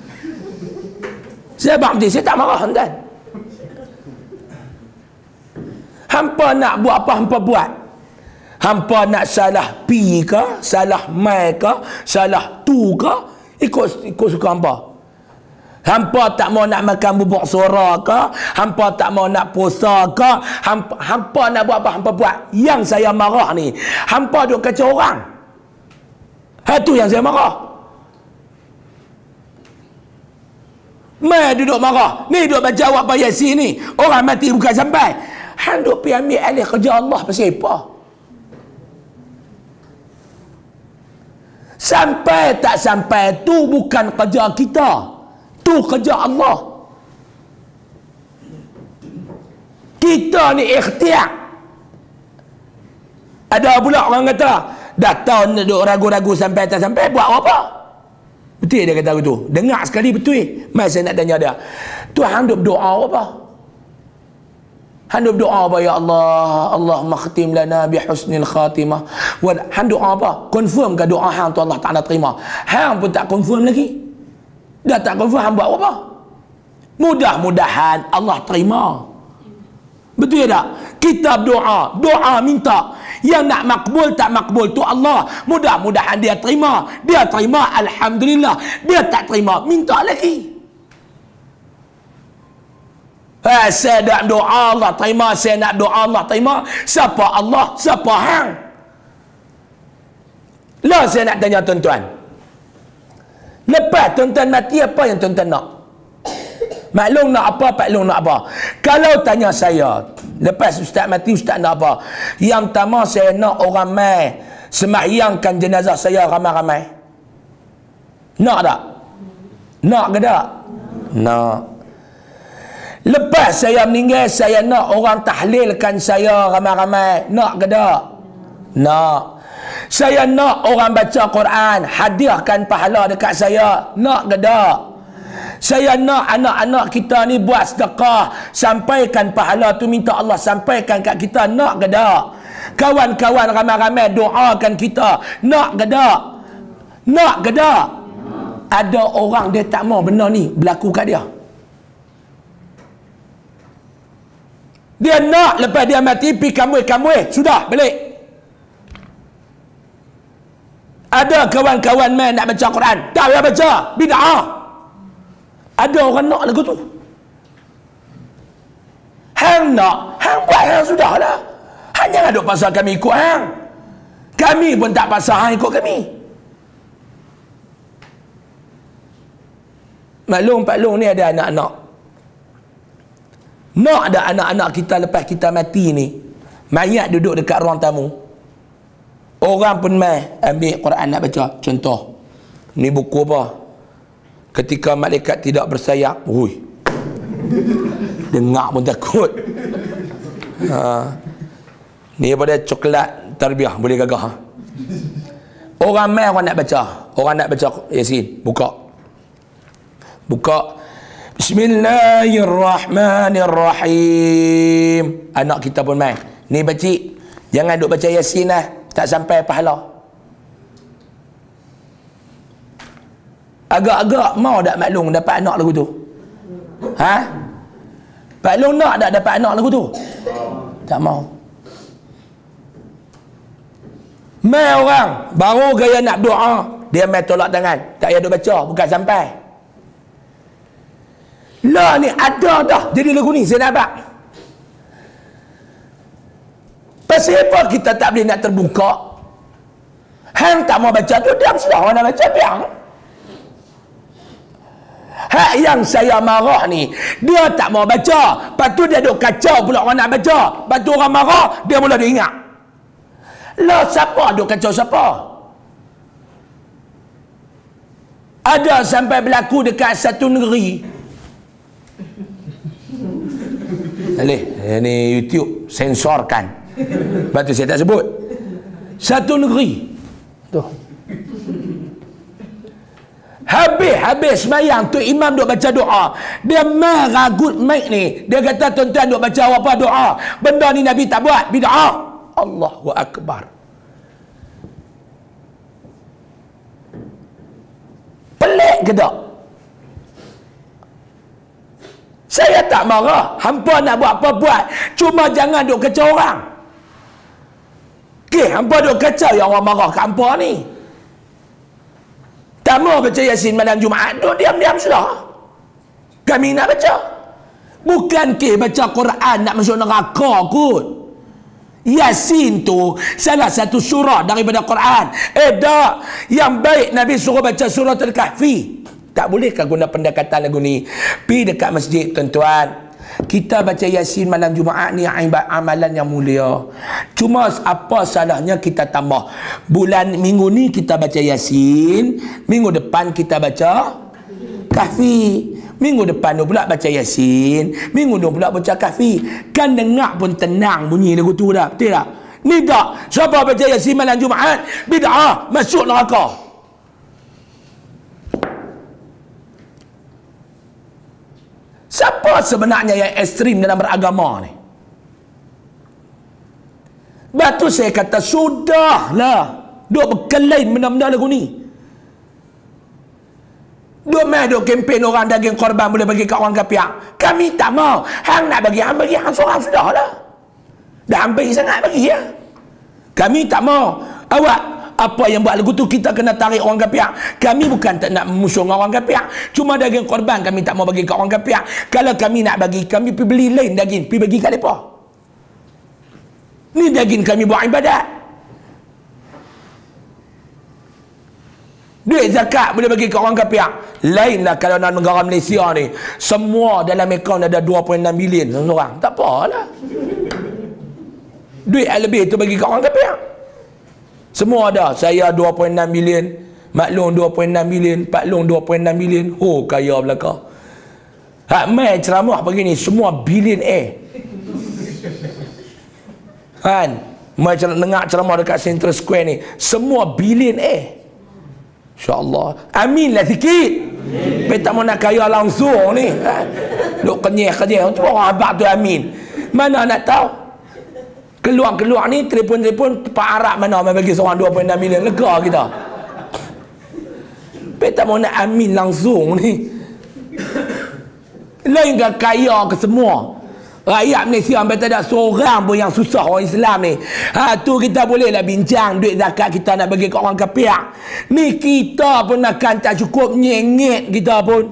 Saya abang betul, saya tak marah tuan. Hampa nak buat apa hampa buat. Hampa nak salah pi ke, salah mai ke, salah tu ke, ikut ikut suka hampa. Hampa tak mau nak makan bubuk suara ke, hampa tak mau nak puasa ke, hampa, hampa nak buat apa hampa buat. Yang saya marah ni, hampa duk kacau orang. Ha tu yang saya marah. Mai duduk marah. Ni duduk baca awak Pak Yasin ni. Orang mati bukan sampai. Hang duk pergi ambil alih kerja Allah pasal apa? Sampai tak sampai tu bukan kerja kita. Tu kerja Allah. Kita ni ikhtiar. Ada pula orang kata, dah tahun duduk ragu-ragu sampai tak sampai, buat apa? Betul dia kata begitu. Dengar sekali betul. Mai saya nak tanya dia. Tu hang duk doa apa? Hang duk doa apa ya Allah? Allahumma khatim lana bi husnil khatimah. Wa hang doa apa? Confirm ke doa hang tu Allah Taala terima? Hang pun tak confirm lagi. Dah tak confirm hang buat apa? Mudah-mudahan Allah terima. Betul tak? Kita berdoa, doa minta. Yang nak makbul tak makbul tu Allah. Mudah-mudahan dia terima. Dia terima, alhamdulillah. Dia tak terima, minta lagi. Eh, saya nak doa Allah terima, saya nak doa Allah terima. Siapa Allah, siapa hang? Lah saya nak tanya tuan-tuan. Lepas tuan-tuan mati, apa yang tuan-tuan nak? Maklum nak apa, maklum nak apa. Kalau tanya saya, lepas ustaz mati, ustaz nak apa? Yang pertama saya nak orang mai sembahyangkan jenazah saya ramai-ramai. Nak tak? Nak ke tak? Nak. Lepas saya meninggal, saya nak orang tahlilkan saya ramai-ramai. Nak ke tak? Nak. Saya nak orang baca Quran, hadiahkan pahala dekat saya. Nak ke tak? Saya nak anak-anak kita ni buat sedekah, sampaikan pahala tu, minta Allah sampaikan kat kita. Nak ke tak? Kawan-kawan ramai-ramai doakan kita. Nak ke tak? Nak ke tak? Ada orang dia tak mau benda ni berlaku kat dia. Dia nak lepas dia mati pergi kamui-kamui, sudah balik. Ada kawan-kawan main nak baca Quran, tak payah baca, bid'ah. Ada orang nak lagu tu. Hang nak, hang buat hang sudah lah. Hang jangan duk pasal kami ikut hang. Kami pun tak pasal hang ikut kami. Maklum Pak Long ni ada anak-anak. Nak ada anak-anak kita lepas kita mati ni, mayat duduk dekat ruang tamu, orang pun mai ambil Quran nak baca. Contoh, ni buku apa? Ketika malaikat tidak bersayap. Ui, dengar pun takut. Ha. Ni pada coklat tarbiyah, boleh gagah. Ha? Orang mai orang nak baca, orang nak baca Yasin, buka. Buka. Bismillahirrahmanirrahim. Anak kita pun main. Ni pakcik, jangan duk baca Yasin lah, tak sampai pahala. Agak-agak mau tak Mak Long dapat anak lagu tu? Ha? Pak Long nak tak dapat anak lagu tu? Tak mau. Mai orang baru gaya nak doa, dia mai tolak tangan, tak payah duk baca, bukan sampai. Lah ni ada dah jadi lagu ni, saya nampak. Pasal apa kita tak boleh nak terbuka? Hang tak mau baca tu, diam sudah, orang nak baca, biar. Hak yang saya marah ni, dia tak mau baca, lepas tu dia duk kacau pula orang nak baca, lepas tu orang marah, dia mula duk ingat. Lah siapa duk kacau siapa? Ada sampai berlaku dekat satu negeri. Alih, ni YouTube sensorkan. Lepas tu saya tak sebut. Satu negeri. Tu. Habis-habis semayang tu imam duk baca doa. Dia meragut mic ni. Dia kata tuan-tuan duk baca apa doa. Benda ni Nabi tak buat. Bid'ah. Allahu Akbar. Pelik ke tak? Saya tak marah. Hampa nak buat apa buat. Cuma jangan duk kacau orang. Okey, hampa duk kacau yang orang marah kat hampa ni. Tak mau baca Yasin malam Jumaat, duk diam-diam sudah. Kami nak baca. Bukan ke baca Quran nak masuk neraka kot. Yasin tu salah satu surah daripada Quran. Eh tak, yang baik Nabi suruh baca surah Al-Kahfi. Tak bolehkah guna pendekatan lagu ni? Pi dekat masjid tuan-tuan, kita baca Yasin malam Jumaat ni amalan yang mulia. Cuma apa salahnya kita tambah, bulan minggu ni kita baca Yasin, minggu depan kita baca Kahfi, minggu depan tu pula baca Yasin, minggu tu pula baca Kahfi. Kan dengar pun tenang bunyi lagu tu dah. Betul tak? Ni tak, siapa baca Yasin malam Jumaat, bid'ah, masuk neraka. Siapa sebenarnya yang ekstrim dalam beragama ni? Batu saya kata sudahlah, duk berkelain benda-benda lagu ni. Duk main duk kempen orang daging korban boleh bagi kat orang kafir. Kami tak mau. Hang nak bagi, hang bagi, hang seorang sudahlah. Dah hampir sangat bagi ya. Kami tak mau. Awak apa yang buat lagu tu kita kena tarik orang kafir. Kami bukan tak nak memusuh orang kafir. Cuma daging korban kami tak mau bagi kat orang kafir. Kalau kami nak bagi, kami pergi beli lain daging, pergi bagi kat mereka. Ni daging kami buat ibadat. Duit zakat boleh bagi kat orang kafir. Lainlah kalau dalam negara Malaysia ni, semua dalam akaun ada dua perpuluhan enam bilion seorang. Tak apalah. Duit yang lebih tu bagi kat orang kafir. Semua ada. Saya dua perpuluhan enam bilion, Mak Long dua perpuluhan enam bilion, Pak Long dua perpuluhan enam bilion. Oh, kaya belaka. Hak mai ceramah pagi ni semua bilion A. Kan? Mai dengar ceramah dekat Central Square ni, semua bilion A. InsyaAllah. Amin lah sikit. Kita mau nak kaya langsung ni. Kan? Duk kenyeh-kenyeh. Tu orang abad tu amin. Mana nak tahu? Keluar-keluar ni telefon-telefon Pak Arab mana mai bagi seorang dua perpuluhan enam bilion, lega kita. Kita mau nak amin langsung ni. Lain ke kaya ke semua. Rakyat Malaysia sampai tak ada seorang pun yang susah orang Islam ni. Ha tu kita bolehlah bincang duit zakat kita nak bagi kat orang kafir. Ni kita pun akan tak cukup nyengit kita pun.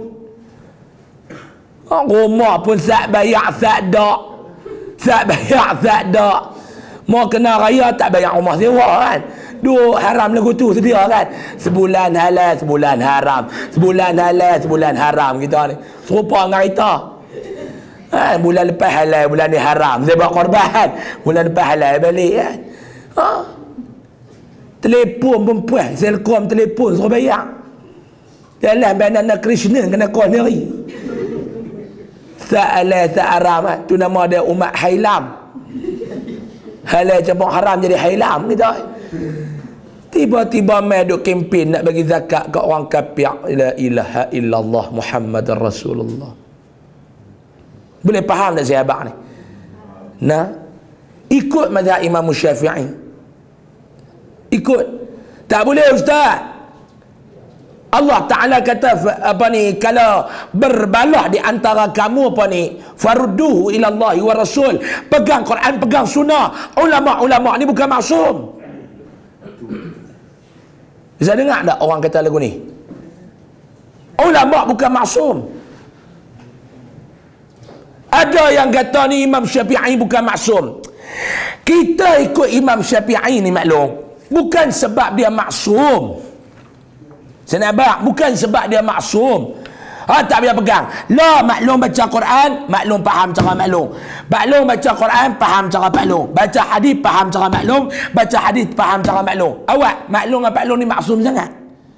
Rumah pun sak bayar sak dak. Sak bayar sak dak. Mau kena raya tak bayar rumah sewa kan. Duk haram lagu tu sedia kan. Sebulan halal, sebulan haram. Sebulan halal, sebulan haram kita ni. Serupa dengan kita. Ha, bulan lepas halal, bulan ni haram. Saya buat korban. Bulan lepas halal balik kan. Ha. Telefon pun puas. Selcom telefon suruh bayar. Jalan Banana Krishna kena kau neri. Sa'ala sa'aram. Tu nama dia umat Hailam. Halal campur haram jadi Hailam kita. Tiba-tiba mai duk kempen nak bagi zakat ke orang kafir. La ilaha illallah Muhammadar Rasulullah. Boleh faham tak sahabat ni? Nah, ikut mazhab Imam Syafi'i. Ikut. Tak boleh ustaz. Allah Ta'ala kata apa ni, kalau berbalah di antara kamu apa ni, farudduhu ila Allah wa Rasul, pegang Quran, pegang sunnah. Ulama-ulama ni bukan maksum. Bisa dengar tak orang kata lagu ni? Ulama bukan maksum. Ada yang kata ni Imam Syafi'i bukan maksum. Kita ikut Imam Syafi'i ni maklum, bukan sebab dia maksum. Saya nak bak, bukan sebab dia maksum. Ha, tak boleh pegang. La maklum baca Quran, maklum faham cara maklum. Maklum baca Quran, faham cara maklum. Baca hadis, faham cara maklum. Baca hadis, faham cara maklum. Awak, maklum dan maklum ni maksum sangat.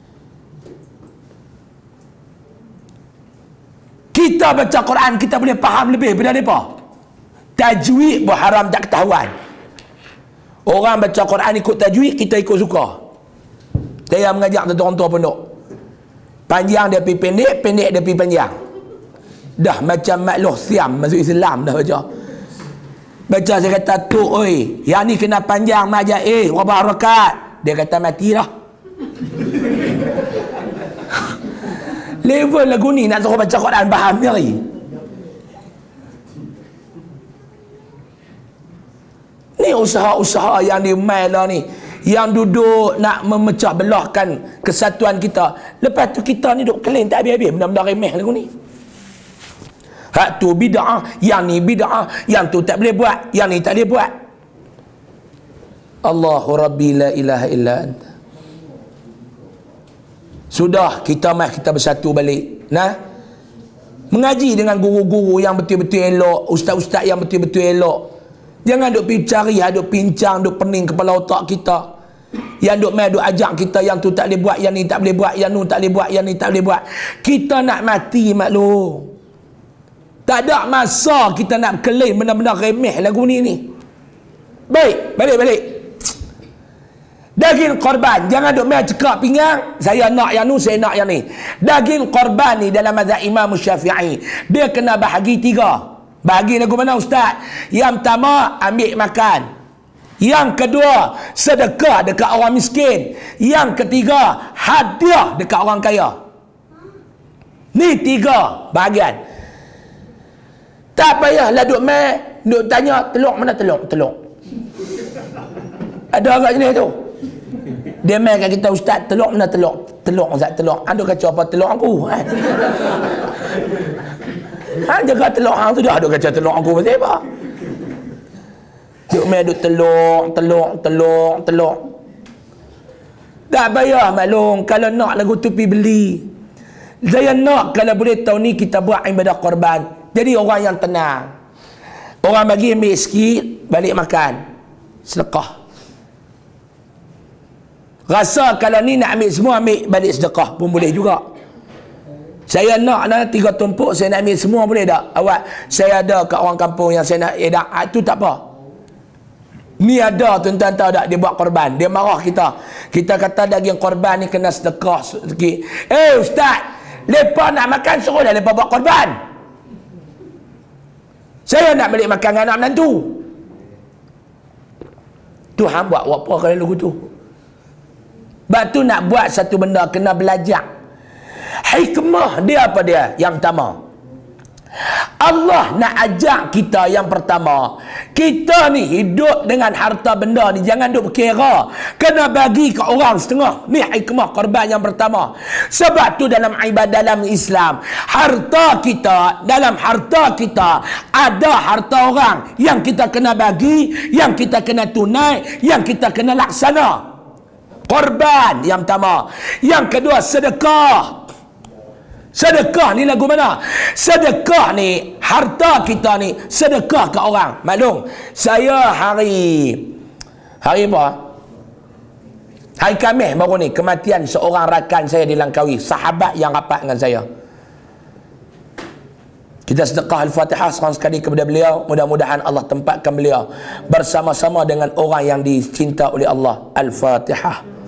Kita baca Quran, kita boleh faham lebih daripada mereka. Tajwid pun haram tak ketahuan. Orang baca Quran ikut tajwid, kita ikut suka. Saya mengajak tuan-tuan pondok. Panjang dia pergi pendek, pendek dia pergi panjang. Dah macam makhluk siam masuk Islam dah baca. Baca saya kata, tu oi, yang ni kena panjang majak eh, berapa rakaat? Dia kata mati dah. Level lagu ni nak suruh baca Quran faham dia lagi. Ni usaha-usaha yang dimai lah ni, yang duduk nak memecah belahkan kesatuan kita. Lepas tu kita ni duk klaim tak habis-habis benda-benda remeh lagu ni. Hak tu bid'ah, yang ni bid'ah, yang tu tak boleh buat, yang ni tak boleh buat. Allahu Rabbi la ilaha illa anta. Sudah, kita mah kita bersatu balik. Nah, mengaji dengan guru-guru yang betul-betul elok, ustaz-ustaz yang betul-betul elok. Jangan duk pergi cari, duk pincang, duk pening kepala otak kita. Yang duk mai duk ajak kita, yang tu tak boleh buat, yang ni tak boleh buat, yang nu tak boleh buat, yang ni tak boleh buat. Kita nak mati maklum. Tak ada masa kita nak klaim benda-benda remeh lagu ni ni. Baik, balik-balik. Daging korban, jangan duk mai cekak pinggang, saya nak yang nu, saya nak yang ni. Daging korban ni dalam mazhab Imam Syafi'i, dia kena bahagi tiga. Bagi lagu mana ustaz? Yang pertama, ambil makan. Yang kedua, sedekah dekat orang miskin. Yang ketiga, hadiah dekat orang kaya. Ni tiga bahagian. Tak payahlah duk mai, duk tanya telur mana telur, telur. Ada agak jenis tu. Dia mai kat kita, ustaz, telur mana telur? Telur ustaz, telur. Anda kacau apa telur aku? Kan? Ha, jaga telur hang tu dah duk kacau telur aku pasal apa? Duk mai duk telur, telur, telur, telur. Tak payah maklum, kalau nak lagu tu pergi beli. Saya nak kalau boleh tahun ni kita buat ibadah korban. Jadi orang yang tenang. Orang bagi ambil sikit, balik makan. Sedekah. Rasa kalau ni nak ambil semua, ambil balik sedekah pun boleh juga. Saya nak nak tiga tumpuk, saya nak ambil semua boleh tak? Awak, saya ada kat orang kampung yang saya nak edak, ah, tu tak apa. Ni ada tuan-tuan tahu tak, dia buat korban, dia marah kita. Kita kata daging korban ni kena sedekah sikit. Eh ustaz, lepas nak makan suruh dah lepas buat korban. Saya nak balik makan dengan anak menantu. Tu hang buat apa kalau lagu tu? Sebab tu nak buat satu benda kena belajar. Hikmah dia apa dia? Yang pertama, Allah nak ajak kita yang pertama, kita ni hidup dengan harta benda ni jangan duk berkira, kena bagi ke orang setengah. Ni hikmah korban yang pertama. Sebab tu dalam ibadah dalam Islam, harta kita, dalam harta kita ada harta orang yang kita kena bagi, yang kita kena tunai, yang kita kena laksana. Korban yang pertama. Yang kedua sedekah. Sedekah ni lagu mana? Sedekah ni, harta kita ni sedekah ke orang. Maklum, saya hari hari apa? Hari Khamis baru ni kematian seorang rakan saya di Langkawi, sahabat yang rapat dengan saya. Kita sedekah Al-Fatihah seorang sekali kepada beliau. Mudah-mudahan Allah tempatkan beliau bersama-sama dengan orang yang dicinta oleh Allah. Al-Fatihah.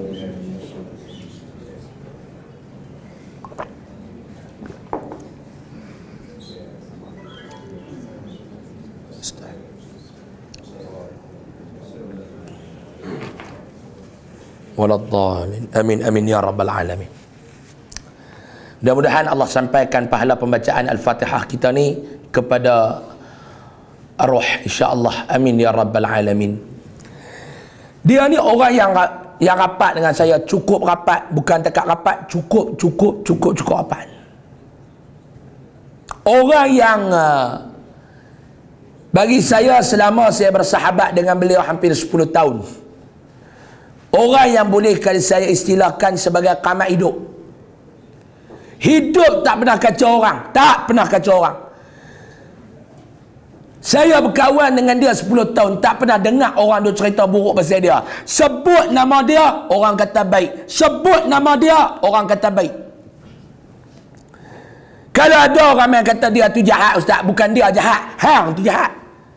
Waladhdallin. Amin amin ya rabbal alamin. Mudah-mudahan Allah sampaikan pahala pembacaan Al-Fatihah kita ni kepada arwah insya-Allah. Amin ya rabbal alamin. Dia ni orang yang yang rapat dengan saya, cukup rapat, bukan dekat rapat, cukup cukup cukup cukup rapat. Orang yang uh, bagi saya selama saya bersahabat dengan beliau hampir sepuluh tahun. Orang yang boleh kalau saya istilahkan sebagai qamat hidup. Hidup tak pernah kacau orang. Tak pernah kacau orang. Saya berkawan dengan dia sepuluh tahun. Tak pernah dengar orang tu cerita buruk pasal dia. Sebut nama dia, orang kata baik. Sebut nama dia, orang kata baik. Kalau ada orang yang kata dia tu jahat ustaz, bukan dia jahat, hang tu jahat.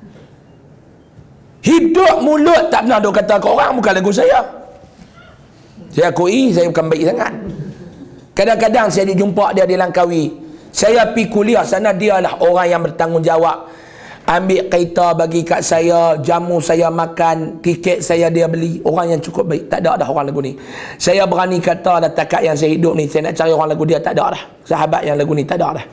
Hidup mulut tak pernah dia kata ke orang, bukan lagu saya. Saya akui saya bukan baik sangat. Kadang-kadang saya dijumpa dia di Langkawi. Saya pergi kuliah sana, dia lah orang yang bertanggungjawab. Ambil kereta bagi kat saya, jamu saya makan, tiket saya dia beli. Orang yang cukup baik. Tak ada dah orang lagu ni. Saya berani kata dah takat yang saya hidup ni, saya nak cari orang lagu dia, tak ada dah. Sahabat yang lagu ni tak ada dah.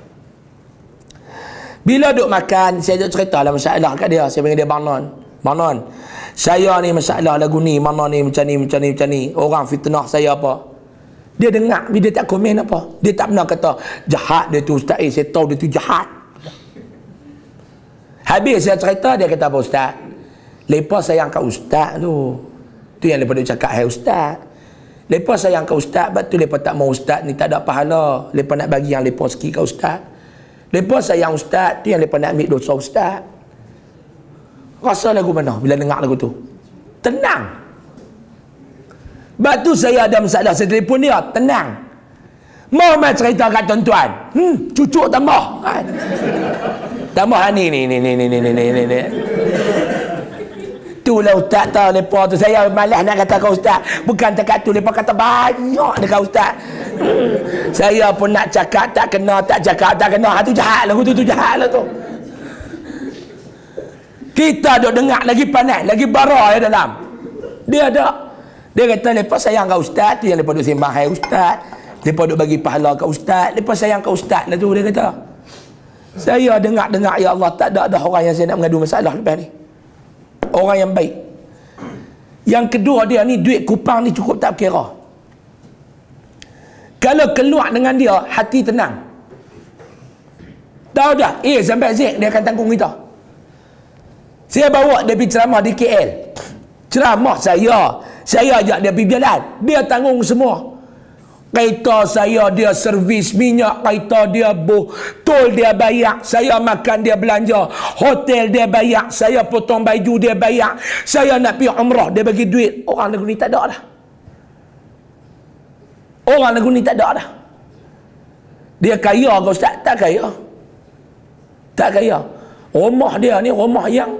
Bila duk makan, saya duk cerita lah masalah kat dia. Saya panggil dia Bang Non. Bang Non, saya ni masalah lagu ni, mana ni macam ni, macam ni, macam ni. Orang fitnah saya apa. Dia dengar, dia tak komen apa. Dia tak pernah kata, jahat dia tu ustaz, eh saya tahu dia tu jahat. Habis saya cerita, dia kata apa ustaz? Lepas sayang kat ustaz tu. Tu yang lepas dia cakap, hai ustaz. Lepas sayang kat ustaz, sebab tu lepas tak mau ustaz ni tak ada pahala. Lepas nak bagi yang lepas sikit kat ustaz. Lepas sayang ustaz, tu yang lepas nak ambil dosa ustaz. Rasa lagu mana bila dengar lagu tu? Tenang. Sebab tu saya ada masalah, saya telefon dia, tenang. Mau main cerita kat tuan-tuan. Hmm, cucuk tambah. Kan? Tambah ni ni ni ni ni ni ni ni ni. Tu lah ustaz tahu lepas tu saya malas nak kata kau ustaz. Bukan dekat tu lepas kata banyak dekat ustaz. Hmm. Saya pun nak cakap tak kena, tak cakap tak kena. Ha tu jahat lah tu, tu jahat lah tu. Kita duk dengar lagi panas, lagi bara ya dalam. Dia ada. Dia kata lepas sayang kat ustaz tu yang lepas duk sembang hai ustaz. Lepas duk bagi pahala kat ustaz, lepas sayang kat ustaz lah tu dia kata. Saya dengar-dengar ya Allah, tak ada ada orang yang saya nak mengadu masalah lepas ni. Orang yang baik. Yang kedua dia ni duit kupang ni cukup tak kira. Kalau keluar dengan dia hati tenang. Tahu dah, eh sampai Z dia akan tanggung kita. Saya bawa dia pergi ceramah di K L. Ceramah saya. Saya ajak dia pergi jalan. Dia tanggung semua. Kereta saya dia servis minyak, kereta dia buh, tol dia bayar, saya makan dia belanja, hotel dia bayar, saya potong baju dia bayar, saya nak pergi umrah dia bagi duit. Orang lagu ni tak ada dah. Orang lagu ni tak ada dah. Dia kaya ke ustaz? Tak kaya. Tak kaya. Rumah dia ni rumah yang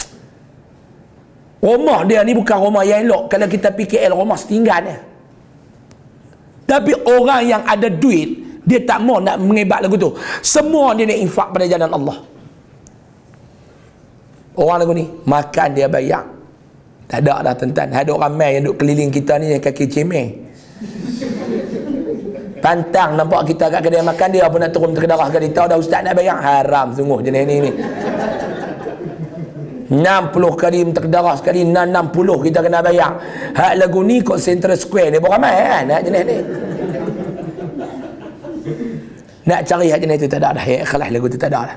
Rumah dia ni bukan rumah yang elok. Kalau kita pergi K L, rumah setinggan dia. Tapi orang yang ada duit, dia tak mau nak mengebat lagu tu. Semua dia nak infak pada jalan Allah. Orang lagu ni, makan dia bayar. Tak ada dah tuan-tuan. Ada orang ramai yang duduk keliling kita ni yang kaki cemeh. Pantang nampak kita kat kedai makan, dia pun nak turun terkedarah kali. Tahu dah ustaz nak bayar. Haram sungguh jenis ni ni. enam puluh kali terkedarah sekali, enam puluh kita kena bayar. Hak lagu ni kot Central Square ni beramai kan hak jenis ni. Nak cari hak jenis tu tak ada dah. Yang ikhlas lagu tu tak ada dah.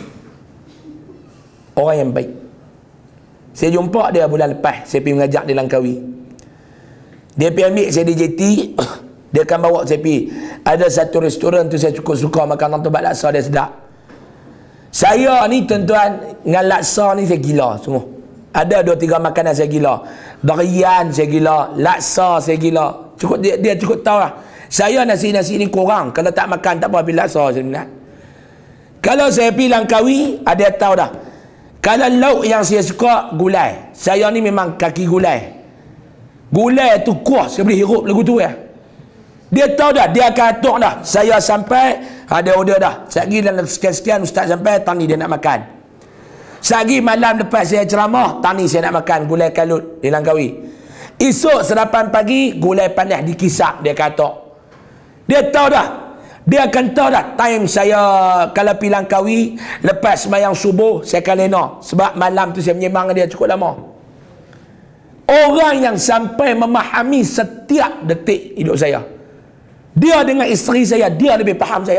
Orang yang baik. Saya jumpa dia bulan lepas, saya pergi mengajak di Langkawi. Dia pergi ambil saya di J T. Dia akan bawa saya pergi. Ada satu restoran tu saya cukup suka makanan tempat laksa dia sedap. Saya ni tuan-tuan, dengan laksa ni saya gila semua. Ada dua tiga makanan saya gila. Durian saya gila, laksa saya gila. Cukup dia, dia cukup tahu lah. Saya nasi-nasi ni kurang. Kalau tak makan tak apa, pergi laksa saya minat. Kalau saya pergi Langkawi, ada tahu dah. Kalau lauk yang saya suka, gulai. Saya ni memang kaki gulai. Gulai tu kuah, saya boleh hirup lagu tu ya. Dia tahu dah, dia akan atur dah. Saya sampai, ada order dah. Sekali dalam sekian-sekian ustaz sampai, tani dia nak makan. Sekali malam lepas saya ceramah, tani saya nak makan gulai kalut di Langkawi. Esok sarapan pagi, gulai panas di Kisak, dia akan atur. Dia tahu dah. Dia akan tahu dah time saya kalau pergi Langkawi, lepas sembahyang subuh, saya akan lena. Sebab malam tu saya menyembang dia cukup lama. Orang yang sampai memahami setiap detik hidup saya. Dia dengan isteri saya, dia lebih faham saya.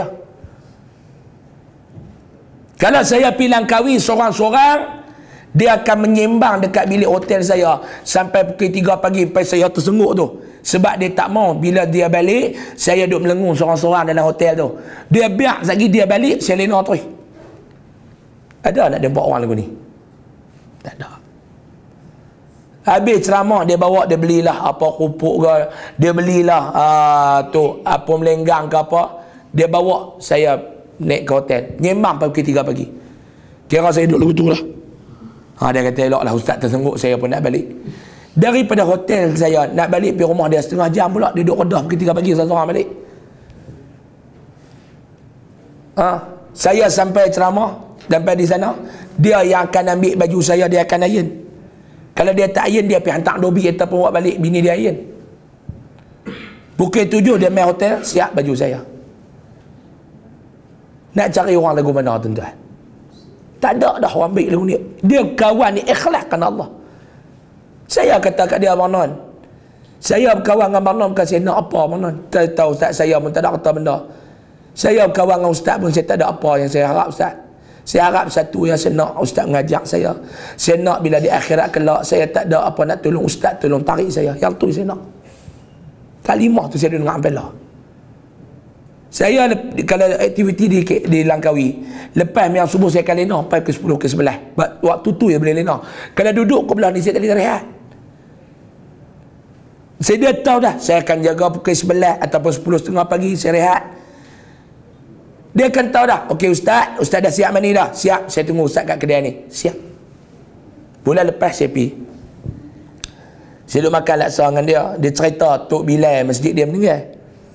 Kalau saya pergi Langkawi seorang-seorang, dia akan menyembang dekat bilik hotel saya sampai pukul tiga pagi sampai saya tersengguk tu. Sebab dia tak mau bila dia balik, saya duduk melengung seorang-seorang dalam hotel tu. Dia biar lagi dia balik, saya lena terus. Ada nak dia buat orang lagu ni? Tak ada. Habis ceramah dia bawa, dia belilah apa kerupuk ke, dia belilah uh, tu apa melenggang ke apa, dia bawa saya naik ke hotel, nyembang pukul tiga pagi. Kira saya duduk lagu tu lah. Ha, dia kata elok lah ustaz tersengguk, saya pun nak balik. Daripada hotel saya nak balik pergi rumah dia setengah jam pula, dia duduk redah pukul tiga pagi seorang-seorang balik. Ha, saya sampai ceramah, sampai di sana, dia yang akan ambil baju saya, dia akan iron. Kalau dia tak iron, dia pergi hantar dobi ataupun bawa balik bini dia iron. Pukul tujuh dia main hotel, siap baju saya. Nak cari orang lagu mana tuan-tuan? Tak ada dah orang baik lagu ni. Dia kawan ni ikhlas kerana Allah. Saya kata kat dia, Abang Non, saya berkawan dengan Abang Non bukan saya nak apa, Abang Non. Tak tahu ustaz, saya pun tak ada kata benda. Saya berkawan dengan ustaz pun saya tak ada apa yang saya harap ustaz. Saya harap satu yang saya nak ustaz mengajak saya. Saya nak bila di akhirat kelak saya tak ada apa nak tolong ustaz, tolong tarik saya. Yang tu saya nak. Kalimah tu saya dengar ambil. Saya kalau aktiviti di, di Langkawi, lepas yang subuh saya akan lena sampai ke sepuluh ke sebelas. Waktu tu ya boleh lena. Kalau duduk ke belah ni saya tak boleh rehat. Saya dah tahu dah, saya akan jaga pukul sebelas ataupun sepuluh setengah pagi saya rehat. Dia akan tahu dah, okey ustaz, ustaz dah siap mani dah? Siap, saya tunggu ustaz kat kedai ni. Siap. Bulan lepas saya pergi. Saya duduk makan laksa dengan dia. Dia cerita Tok Bilal masjid dia meninggal.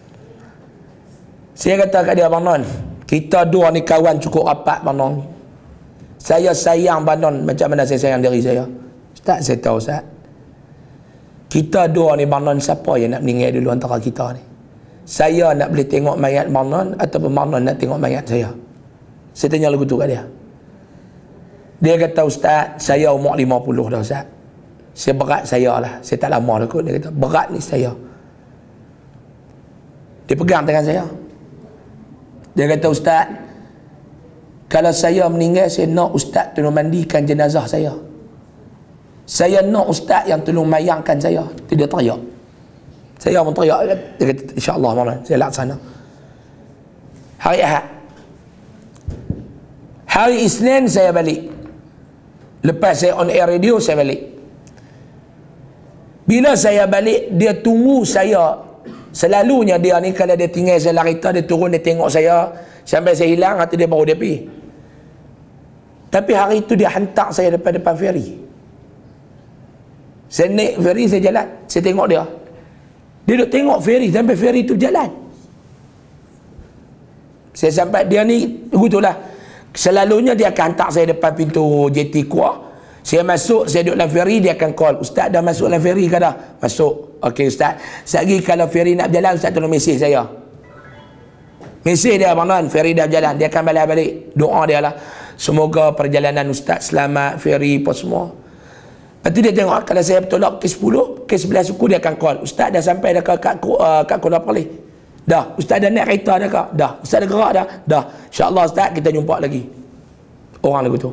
Saya kata kat dia, Abang Non, kita dua ni kawan cukup rapat, Abang Non. Saya sayang Abang Non macam mana saya sayang diri saya. Ustaz, saya tahu ustaz. Kita dua ni, Abang Non, siapa yang nak meninggal dulu antara kita ni? Saya nak boleh tengok mayat Abang Non ataupun Abang Non nak tengok mayat saya? Saya tanya lagu tu kat dia. Dia kata, Ustaz, saya umur lima puluh dah Ustaz. Saya berat saya lah. Saya tak lama dah kot. Dia kata, berat ni saya. Dia pegang tangan saya. Dia kata, Ustaz, kalau saya meninggal, saya nak Ustaz tolong mandikan jenazah saya. Saya nak Ustaz yang tolong mayangkan saya. Dia teriak. Saya pun teriak. Dia kata, InsyaAllah malam saya laksana. Hari Ahad. Hari Isnin saya balik. Lepas saya on air radio, saya balik. Bila saya balik, dia tunggu saya. Selalunya dia ni kalau dia tinggal saya larita, dia turun, dia tengok saya sampai saya hilang, atau dia baru dia pergi. Tapi hari itu dia hantar saya depan-depan feri. Saya naik feri, saya jalan, saya tengok dia. Dia duduk tengok feri sampai feri itu jalan. Saya sampai, dia ni begitulah. Selalunya dia akan hantar saya depan pintu J T Kuah. Saya masuk, saya duduk dalam feri, dia akan call, Ustaz dah masuk dalam feri ke dah? Masuk. Okey Ustaz, sekali kalau feri nak berjalan, Ustaz tolong mesej saya. Mesej dia, Abang Non, feri dah berjalan. Dia akan balik-balik. Doa dia lah, semoga perjalanan Ustaz selamat, feri apa semua. Lepas tu dia tengok, kalau saya bertolak ke sepuluh, ke sebelas suku, dia akan call, Ustaz dah sampai dah kat, kat, uh, kat Kuala Perlis? Dah. Ustaz dah naik kereta dah kak? Dah. Ustaz dah gerak dah? Dah. InsyaAllah Ustaz, kita jumpa lagi. Orang lagu tu.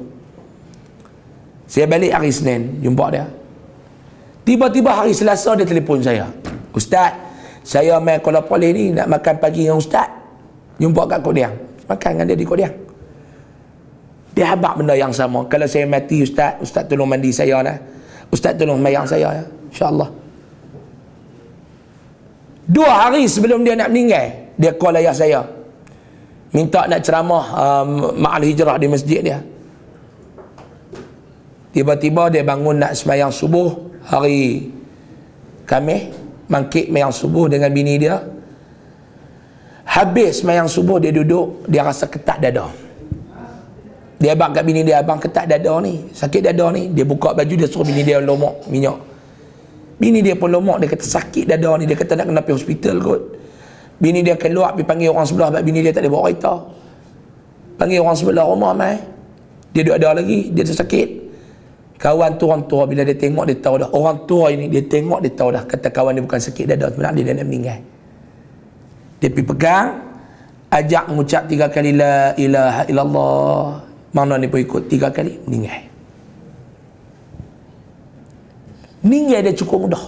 Saya balik hari Senin, jumpa dia. Tiba-tiba hari Selasa dia telefon saya. Ustaz, saya main Kuala Polis ni nak makan pagi dengan Ustaz. Jumpa kat Kodiang. Makan dengan dia di Kodiang. Dia habaq benda yang sama. Kalau saya mati Ustaz, Ustaz tolong mandi saya lah. Ustaz tolong mayang saya ya. InsyaAllah. Dua hari sebelum dia nak meninggal, dia call ayah saya. Minta nak ceramah um, Ma'al Hijrah di masjid dia. Tiba-tiba dia bangun nak semayang subuh hari Khamis, mangkit semayang subuh dengan bini dia. Habis semayang subuh dia duduk, dia rasa ketat dada. Dia abang kat bini dia, abang ketat dada ni, sakit dada ni. Dia buka baju, dia suruh bini dia lomok minyak. Bini dia pun lomok, dia kata sakit dada ni, dia kata nak kena pergi hospital kot. Bini dia keluar pergi panggil orang sebelah, sebab bini dia tak ada bawa kereta. Panggil orang sebelah rumah mai. Dia duduk ada lagi, dia tersakit. Kawan tu orang tua, bila dia tengok dia tahu dah. Orang tua ini dia tengok dia tahu dah, kata kawan dia bukan sakit dada, sebenarnya dia nak meninggal. Dia pergi pegang, ajak mengucap tiga kali la ilaha illallah. Mana dia pun ikut tiga kali, meninggal. Meninggal dia cukup mudah.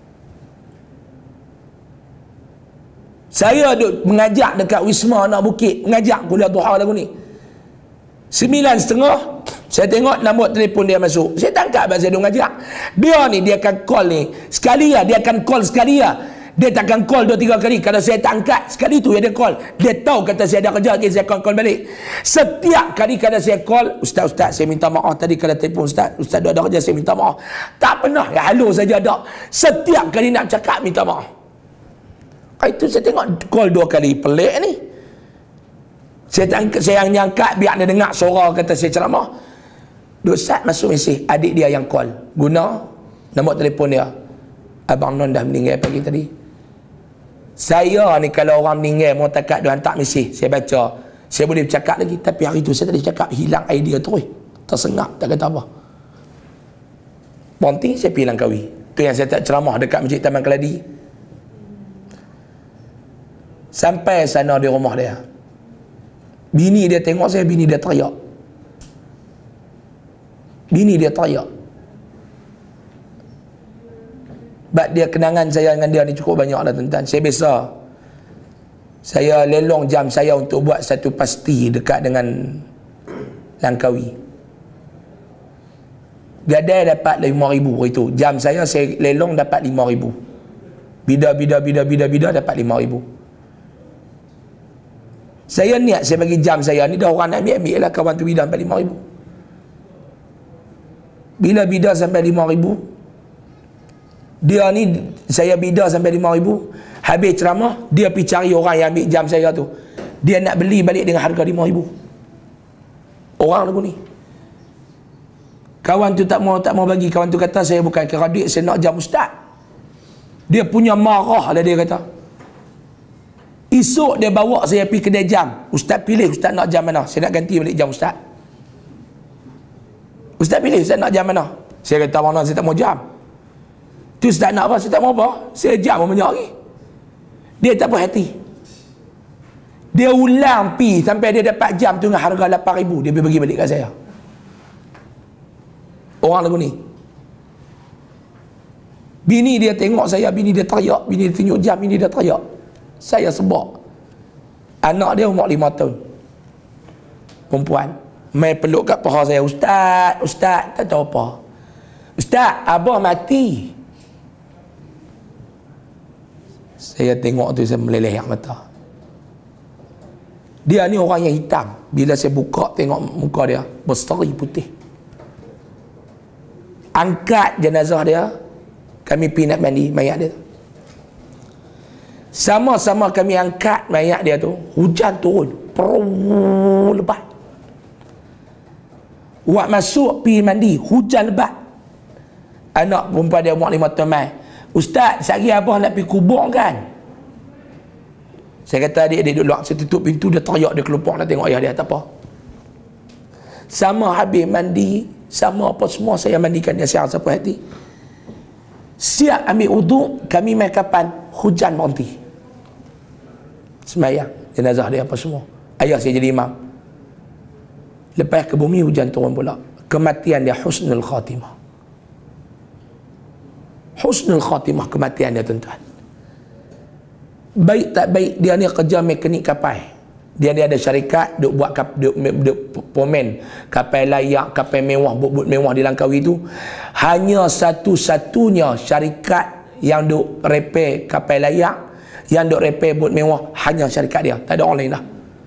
Saya duk mengajak dekat Wisma Anak Bukit, mengajak kuliah duha lagu ni. Sembilan setengah, saya tengok nombor telefon dia masuk. Saya tangkap sebab saya duk mengajak. Dia ni, dia akan call ni. Sekali ya, dia akan call sekali ya. Dia takkan call dua tiga kali. Kalau saya tak angkat, sekali tu ya dia call. Dia tahu kata saya ada kerja lagi, saya call, call balik. Setiap kali kalau saya call, Ustaz, Ustaz, saya minta maaf tadi kalau telefon Ustaz. Ustaz ada kerja, saya minta maaf. Tak pernah, ya halo saja ada. Setiap kali nak cakap, minta maaf. Itu saya tengok call dua kali, pelik ni. Saya tangkap, saya yang angkat biar dia dengar suara kata saya ceramah. Dua saat masuk mesej, adik dia yang call. Guna nombor telefon dia. Abang Non dah meninggal pagi tadi. Saya ni kalau orang meninggal, mau takat dia hantar mesej, saya baca. Saya boleh bercakap lagi. Tapi hari tu saya tak boleh cakap, hilang idea terus. Tersengap, tak kata apa. Bonti, saya pergi Langkawi. Tu yang saya tak ceramah dekat Masjid Taman Keladi. Sampai sana di rumah dia. Bini dia tengok saya, bini dia teriak. Bini dia teriak. Sebab dia kenangan saya dengan dia ni cukup banyak lah tuan-tuan. Saya biasa, saya lelong jam saya untuk buat satu pasti dekat dengan Langkawi. Gadai dapat lima ribu itu. Jam saya, saya lelong dapat lima ribu. Bida, bida, bida, bida, bida dapat lima ribu. Saya niat saya bagi jam saya ni, dah orang nak ambil-ambil lah, kawan tu bida sampai lima ribu. Bila bida sampai lima ribu, dia ni, saya bida sampai lima ribu, habis ceramah, dia pergi cari orang yang ambil jam saya tu. Dia nak beli balik dengan harga lima ribu. Orang lagu ni. Kawan tu tak mau tak mau bagi. Kawan tu kata, saya bukan kira duit, saya nak jam Ustaz. Dia punya marah lah dia kata. Esok dia bawa saya pergi kedai jam. Ustaz pilih, Ustaz nak jam mana? Saya nak ganti balik jam Ustaz. Ustaz pilih, Ustaz nak jam mana? Saya kata, mana saya tak mau jam. Tu Ustaz nak apa? Saya tak mau apa. Saya jam banyak lagi. Dia tak puas hati. Dia ulang pi sampai dia dapat jam tu dengan harga lapan ribu. Dia bagi balik kat saya. Orang lagu ni. Bini dia tengok saya, bini dia teriak, bini dia tunjuk jam, bini dia teriak. Saya sebab. Anak dia umur lima tahun. Perempuan. Main peluk kat paha saya. Ustaz, Ustaz, tak tahu apa. Ustaz, abah mati. Saya tengok tu, saya meleleh mata. Dia ni orang yang hitam. Bila saya buka tengok muka dia, berseri putih. Angkat jenazah dia, kami pergi nak mandi mayat dia tu. Sama-sama kami angkat mayat dia tu, hujan turun, peruh lebat. Wak masuk pergi mandi, hujan lebat. Anak perempuan dia umur lima tahun mai, Ustaz, sehari abah nak pergi kubur kan? Saya kata, adik, adik duduk luar. Saya tutup pintu, dia teriak, dia kelupak nak tengok ayah dia, tak apa. Sama habis mandi, sama apa semua, saya mandikan dia siang sampai hati. Siap ambil uduk, kami main kapan? Hujan berhenti. Semayang, jenazah dia apa semua. Ayah saya jadi imam. Lepas ke bumi, hujan turun pula. Kematian dia husnul khatimah. Husnul khatimah kematian dia tuan-tuan. baik tak baik, dia ni kerja mekanik kapal. Dia ni ada syarikat duk buat kap, duk, duk pomen kapal layak, kapal mewah, bot-bot mewah di Langkawi tu. Hanya satu-satunya syarikat yang duk repair kapal layak, yang duk repair bot mewah, hanya syarikat dia, tak ada orang lain dah.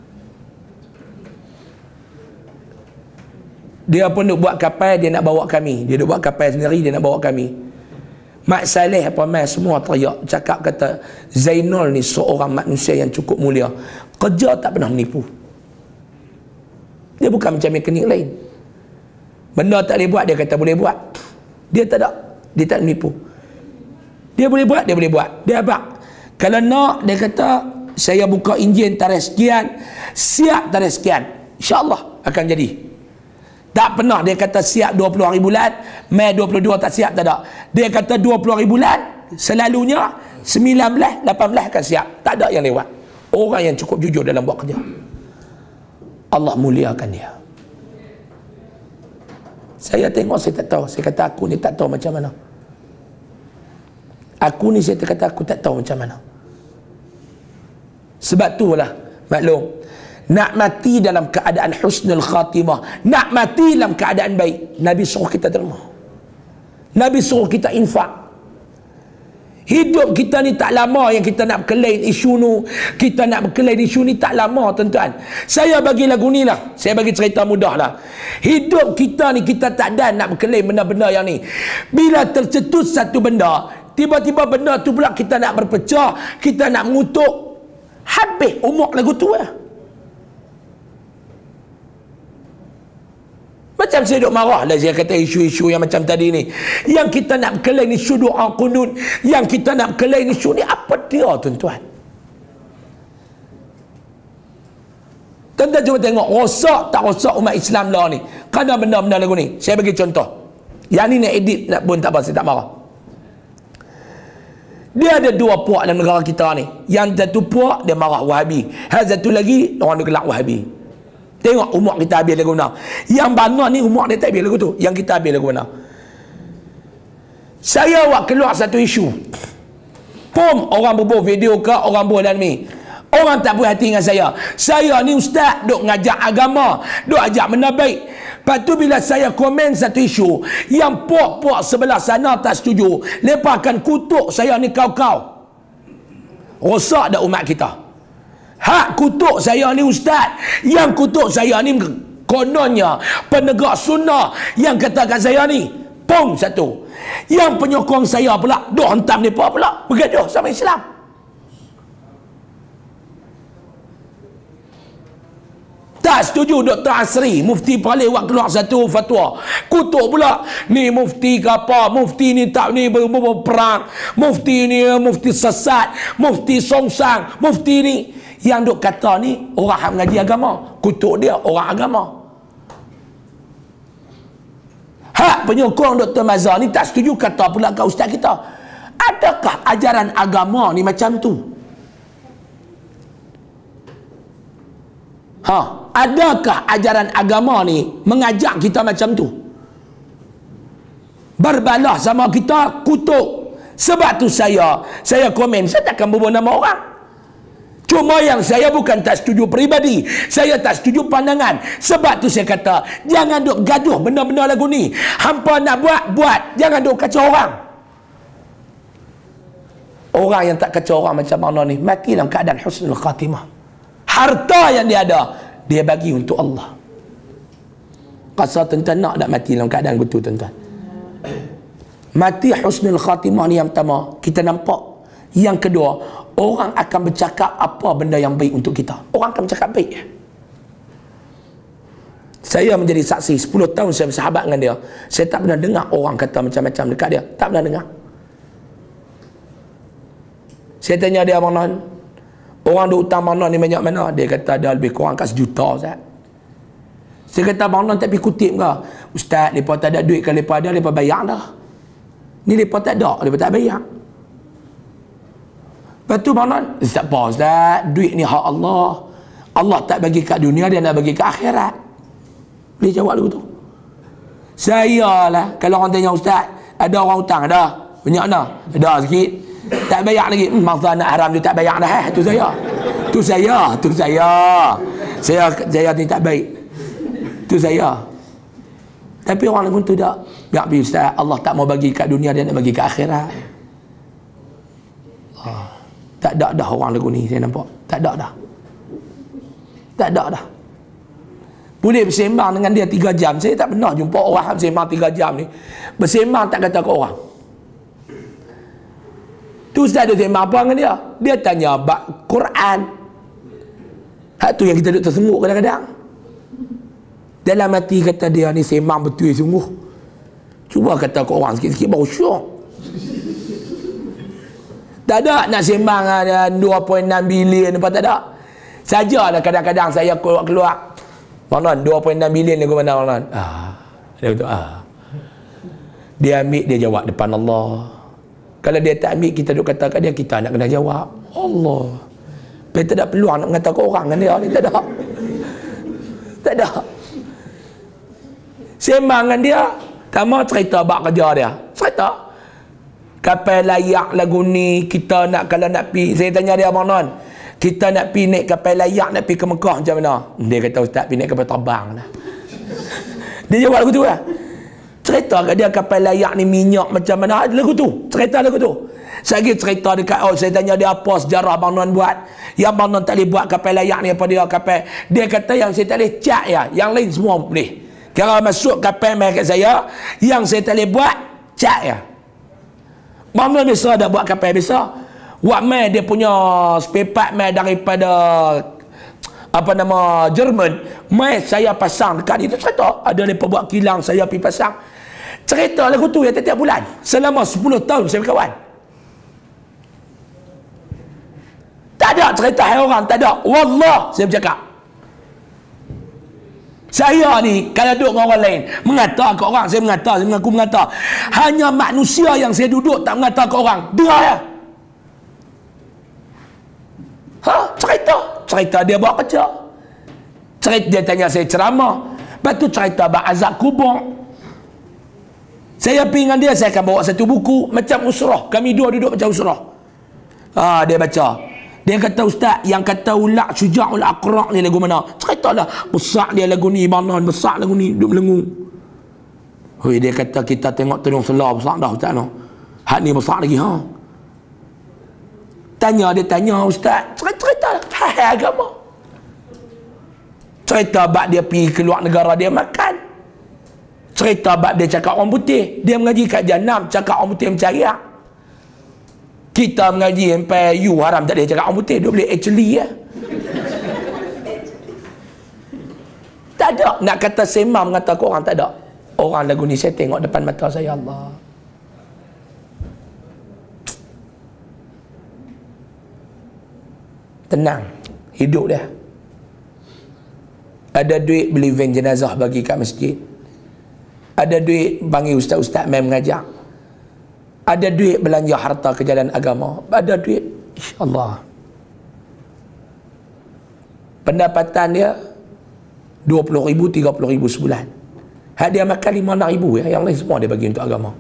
Dia pun duk buat kapal, dia nak bawa kami. Dia duk buat kapal sendiri, dia nak bawa kami. Mak Saleh apa mai semua teriak, cakap kata Zainul ni seorang manusia yang cukup mulia, kerja tak pernah menipu. Dia bukan macam mekanik lain, benda tak boleh buat dia kata boleh buat. Dia tak ada, dia tak menipu. Dia boleh buat, dia boleh buat. Dia abang kalau nak, dia kata saya buka enjin tarikh sekian, siap tarikh sekian, insya-Allah akan jadi. Tak pernah dia kata siap dua puluh hari bulan, Mei dua puluh dua tak siap, tak ada. Dia kata dua puluh hari bulan, selalunya sembilan belas, lapan belas akan siap. Tak ada yang lewat. Orang yang cukup jujur dalam buat kerja, Allah muliakan dia. Saya tengok, saya tak tahu. Saya kata aku ni tak tahu macam mana. Aku ni saya kata aku tak tahu macam mana. Sebab tu lah, maklum, nak mati dalam keadaan husnul khatimah, nak mati dalam keadaan baik, Nabi suruh kita derma. Nabi suruh kita infak. Hidup kita ni tak lama yang kita nak berkelain isu nu, kita nak berkelain isu ni tak lama tuan-tuan. Saya bagi lagu ni lah, saya bagi cerita mudah lah. Hidup kita ni kita tak ada nak berkelain benda-benda yang ni. Bila tercetus satu benda, tiba-tiba benda tu pula kita nak berpecah, kita nak mengutuk, habis umur lagu tu lah. Macam saya duk marah lah, saya kata isu-isu yang macam tadi ni, yang kita nak berkelain isu doa kunut, yang kita nak berkelain isu ni, apa dia tuan-tuan? Tuan-tuan cuba tengok, rosak tak rosak umat Islam lah ni kerana benda-benda lagu ni. Saya bagi contoh, yang ni nak edit nak pun tak apa, saya tak marah. Dia ada dua puak dalam negara kita ni. Yang satu puak dia marah Wahabi, yang satu lagi orang dia gelak Wahabi. Tengok umur kita habis lagu mana. Yang mana ni umur dia tak habis lagu tu, yang kita habis lagu mana. Saya buat keluar satu isu, pom orang berbuat video ke, orang buat dalam ni, orang tak puas hati dengan saya. Saya ni ustaz duk ngajak agama, duk ajak benda baik. Lepas tu bila saya komen satu isu, yang puak-puak sebelah sana tak setuju, mereka akan kutuk saya ni kau-kau. Rosak dah umat kita. Hak kutuk saya ni ustaz, yang kutuk saya ni kononnya penegak sunnah, yang katakan saya ni pom satu. Yang penyokong saya pula duk hentam mereka pula bergaduh sama Islam. Tak setuju Doktor Asri, Mufti Perlis buat keluar satu fatwa, kutuk pula ni mufti ke apa, mufti ni tak ni berperang, mufti ni mufti sesat, mufti songsang, mufti ni. Yang duk kata ni orang yang mengaji agama, kutuk dia orang agama. Hak penyokong Doktor Mazhar ni tak setuju, kata pula kat ustaz kita. Adakah ajaran agama ni macam tu? Ha, adakah ajaran agama ni mengajak kita macam tu? Berbalah sama kita, kutuk. Sebab tu saya saya komen, saya takkan berbual nama orang. Cuma yang saya bukan tak setuju peribadi, saya tak setuju pandangan. Sebab tu saya kata, jangan duk gaduh benda-benda lagu ni. Hampa nak buat, buat. Jangan duk kacau orang. Orang yang tak kacau orang macam mana ni, mati dalam keadaan husnul khatimah. Harta yang dia ada, dia bagi untuk Allah. Rasa tuan-tuan nak tak mati dalam keadaan betul tuan-tuan? Mati husnul khatimah ni yang pertama, kita nampak. Yang kedua, orang akan bercakap apa benda yang baik untuk kita. Orang akan bercakap baik. Saya menjadi saksi, sepuluh tahun saya bersahabat dengan dia, saya tak pernah dengar orang kata macam-macam dekat dia. Tak pernah dengar. Saya tanya dia, Abang Non, orang duk hutang Abang Non ni banyak mana? Dia kata ada lebih kurang kat sejuta, Ustaz. Saya kata, Abang Non tak pergi kutip ke? Ustaz, mereka tak ada duit, kalau mereka ada, mereka bayar dah. Ni mereka tak ada, mereka tak bayar. Lepas tu Abang Non, tak apa Ustaz, duit ni hak Allah. Allah tak bagi kat dunia, dia nak bagi kat akhirat. Dia jawab lagu tu. Saya lah, kalau orang tanya Ustaz, ada orang hutang? Ada. Banyak mana? Ada sikit. Tak tak bayar lagi. Hmm, masa anak haram dia tak bayar dah. Eh. Tu saya. Tu saya. Tu saya. Saya saya ni tak baik. Tu saya. Tapi orang lagu tu tak. Biar pergi Ustaz. Allah tak mau bagi kat dunia, dia nak bagi kat akhirat. Oh. Tak ada dah orang lagu ni saya nampak. Tak ada dah. Tak ada dah. Boleh bersembang dengan dia tiga jam. Saya tak pernah jumpa orang bersembang tiga jam ni. Bersembang tak kata ke orang. Tu Ustaz tu sembang apa dengan dia? Dia tanya bab Quran. Hak tu yang kita duduk tersenguk kadang-kadang. Dalam hati kata dia ni sembang betul sungguh. Cuba kata ke orang sikit-sikit baru syok. Tak ada nak sembang dua perpuluhan enam bilion apa tak ada. Sajalah kadang-kadang saya keluar-keluar. Mana dua perpuluhan enam bilion ni ke mana mana? Ah, dia kata ah. Dia ambil, dia jawab depan Allah. Kalau dia tak ambil, kita duk kata kat dia, kita nak kena jawab. Allah. Tapi tak ada peluang nak mengata ke orang dengan dia ni, tak ada. Tak ada. Sembang dengan dia, tak mau cerita bab kerja dia. Cerita. Kapal layak lagu ni, kita nak, kalau nak pi, saya tanya dia abang non, kita nak pi naik kapal layak, nak pi ke Mekah macam mana? Dia kata Ustaz pi naik kapal terbang lah. Dia jawab lagu tu lah. Cerita kat dia kapal layak ni minyak macam mana, lagu tu. Cerita lagu tu. Saya lagi cerita dekat, oh saya tanya dia apa sejarah abang non buat. Yang abang non tak boleh buat kapal layak ni apa dia kapal. Dia kata yang saya tak boleh cat ya, yang lain semua boleh. Kalau masuk kapal mai kat saya, yang saya tak boleh buat cat ya. Abang non biasa dah buat kapal biasa. Wak mai dia punya spare part mai daripada apa nama Jerman, mai saya pasang dekat itu cerita. Ada mereka buat kilang, saya pergi pasang. Cerita lagu tu yang tiap-tiap bulan selama sepuluh tahun saya berkawan. Tak ada cerita hai orang, tak ada. Wallah saya bercakap. Saya ni kalau duduk dengan orang lain mengata ke orang, saya mengata, saya mengaku mengata. Hanya manusia yang saya duduk tak mengata ke orang. Dia ya. Ha, cerita. Cerita dia buat kerja. Cerita dia tanya saya ceramah. Lepas tu cerita bab azab kubur. Saya pergi dengan dia, saya akan bawa satu buku macam usrah. Kami dua duduk macam usrah. Ha, dia baca. Dia kata Ustaz, yang kata ulak syuja'ul aqra' ni lagu mana? Ceritalah besar dia lagu ni, mana besar lagu ni, duduk melengu. Hui, dia kata kita tengok Tudung Selah besar dah Ustaz no. Hak ni besar lagi ha. Tanya dia tanya Ustaz, cerita-cerita hai agama. Cerita bab dia pergi keluar negara dia makan. Cerita bab dia cakap orang putih, dia mengaji kat Jannam cakap orang putih mencari hak. Kita mengaji sampai you haram tak boleh cakap orang putih, dia boleh actually ya. Tak ada nak kata sembang mengata ke orang, tak ada. Orang lagu ni saya tengok depan mata saya, Allah. Tenang hidup dia. Ada duit beli van jenazah bagi kat masjid. Ada duit panggil ustaz-ustaz main mengajar. Ada duit belanja harta ke jalan agama. Ada duit, insya-Allah. Pendapatan dia dua puluh ribu, tiga puluh ribu sebulan. Hak dia makan lima enam ribu ya, yang lain semua dia bagi untuk agama.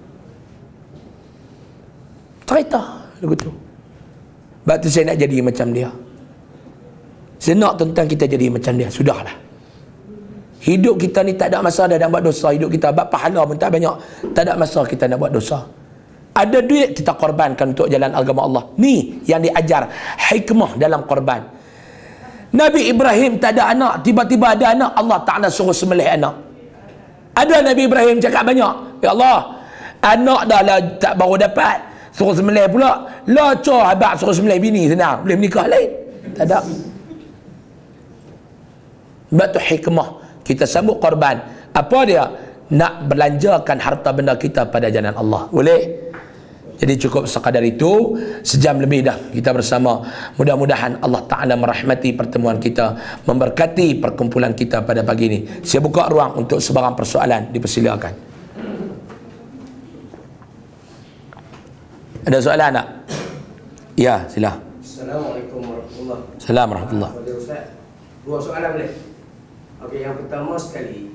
Cerita lagu tu. Sebab tu saya nak jadi macam dia. Saya nak tentang kita jadi macam dia. Sudahlah. Hidup kita ni tak ada masa dah nak buat dosa. Hidup kita bab pahala pun tak banyak. Tak ada masa kita nak buat dosa. Ada duit kita korbankan untuk jalan agama Allah. Ni yang diajar hikmah dalam korban. Nabi Ibrahim tak ada anak, tiba-tiba ada anak, Allah Ta'ala suruh sembelih anak. Ada Nabi Ibrahim cakap banyak, ya Allah, anak dah lah tak baru dapat, suruh sembelih pula. Lacor habak suruh sembelih bini senang, boleh menikah lain. Tak ada. Sebab tu hikmah kita sambut korban. Apa dia? Nak belanjakan harta benda kita pada jalan Allah. Boleh? Jadi cukup sekadar itu. Sejam lebih dah kita bersama. Mudah-mudahan Allah Ta'ala merahmati pertemuan kita, memberkati perkumpulan kita pada pagi ini. Saya buka ruang untuk sebarang persoalan, dipersilakan. Ada soalan tak? Ya, sila. Assalamualaikum warahmatullahi wabarakatuh. Assalamualaikum warahmatullahi wabarakatuh. Ustaz, dua soalan boleh? Okey, yang pertama sekali,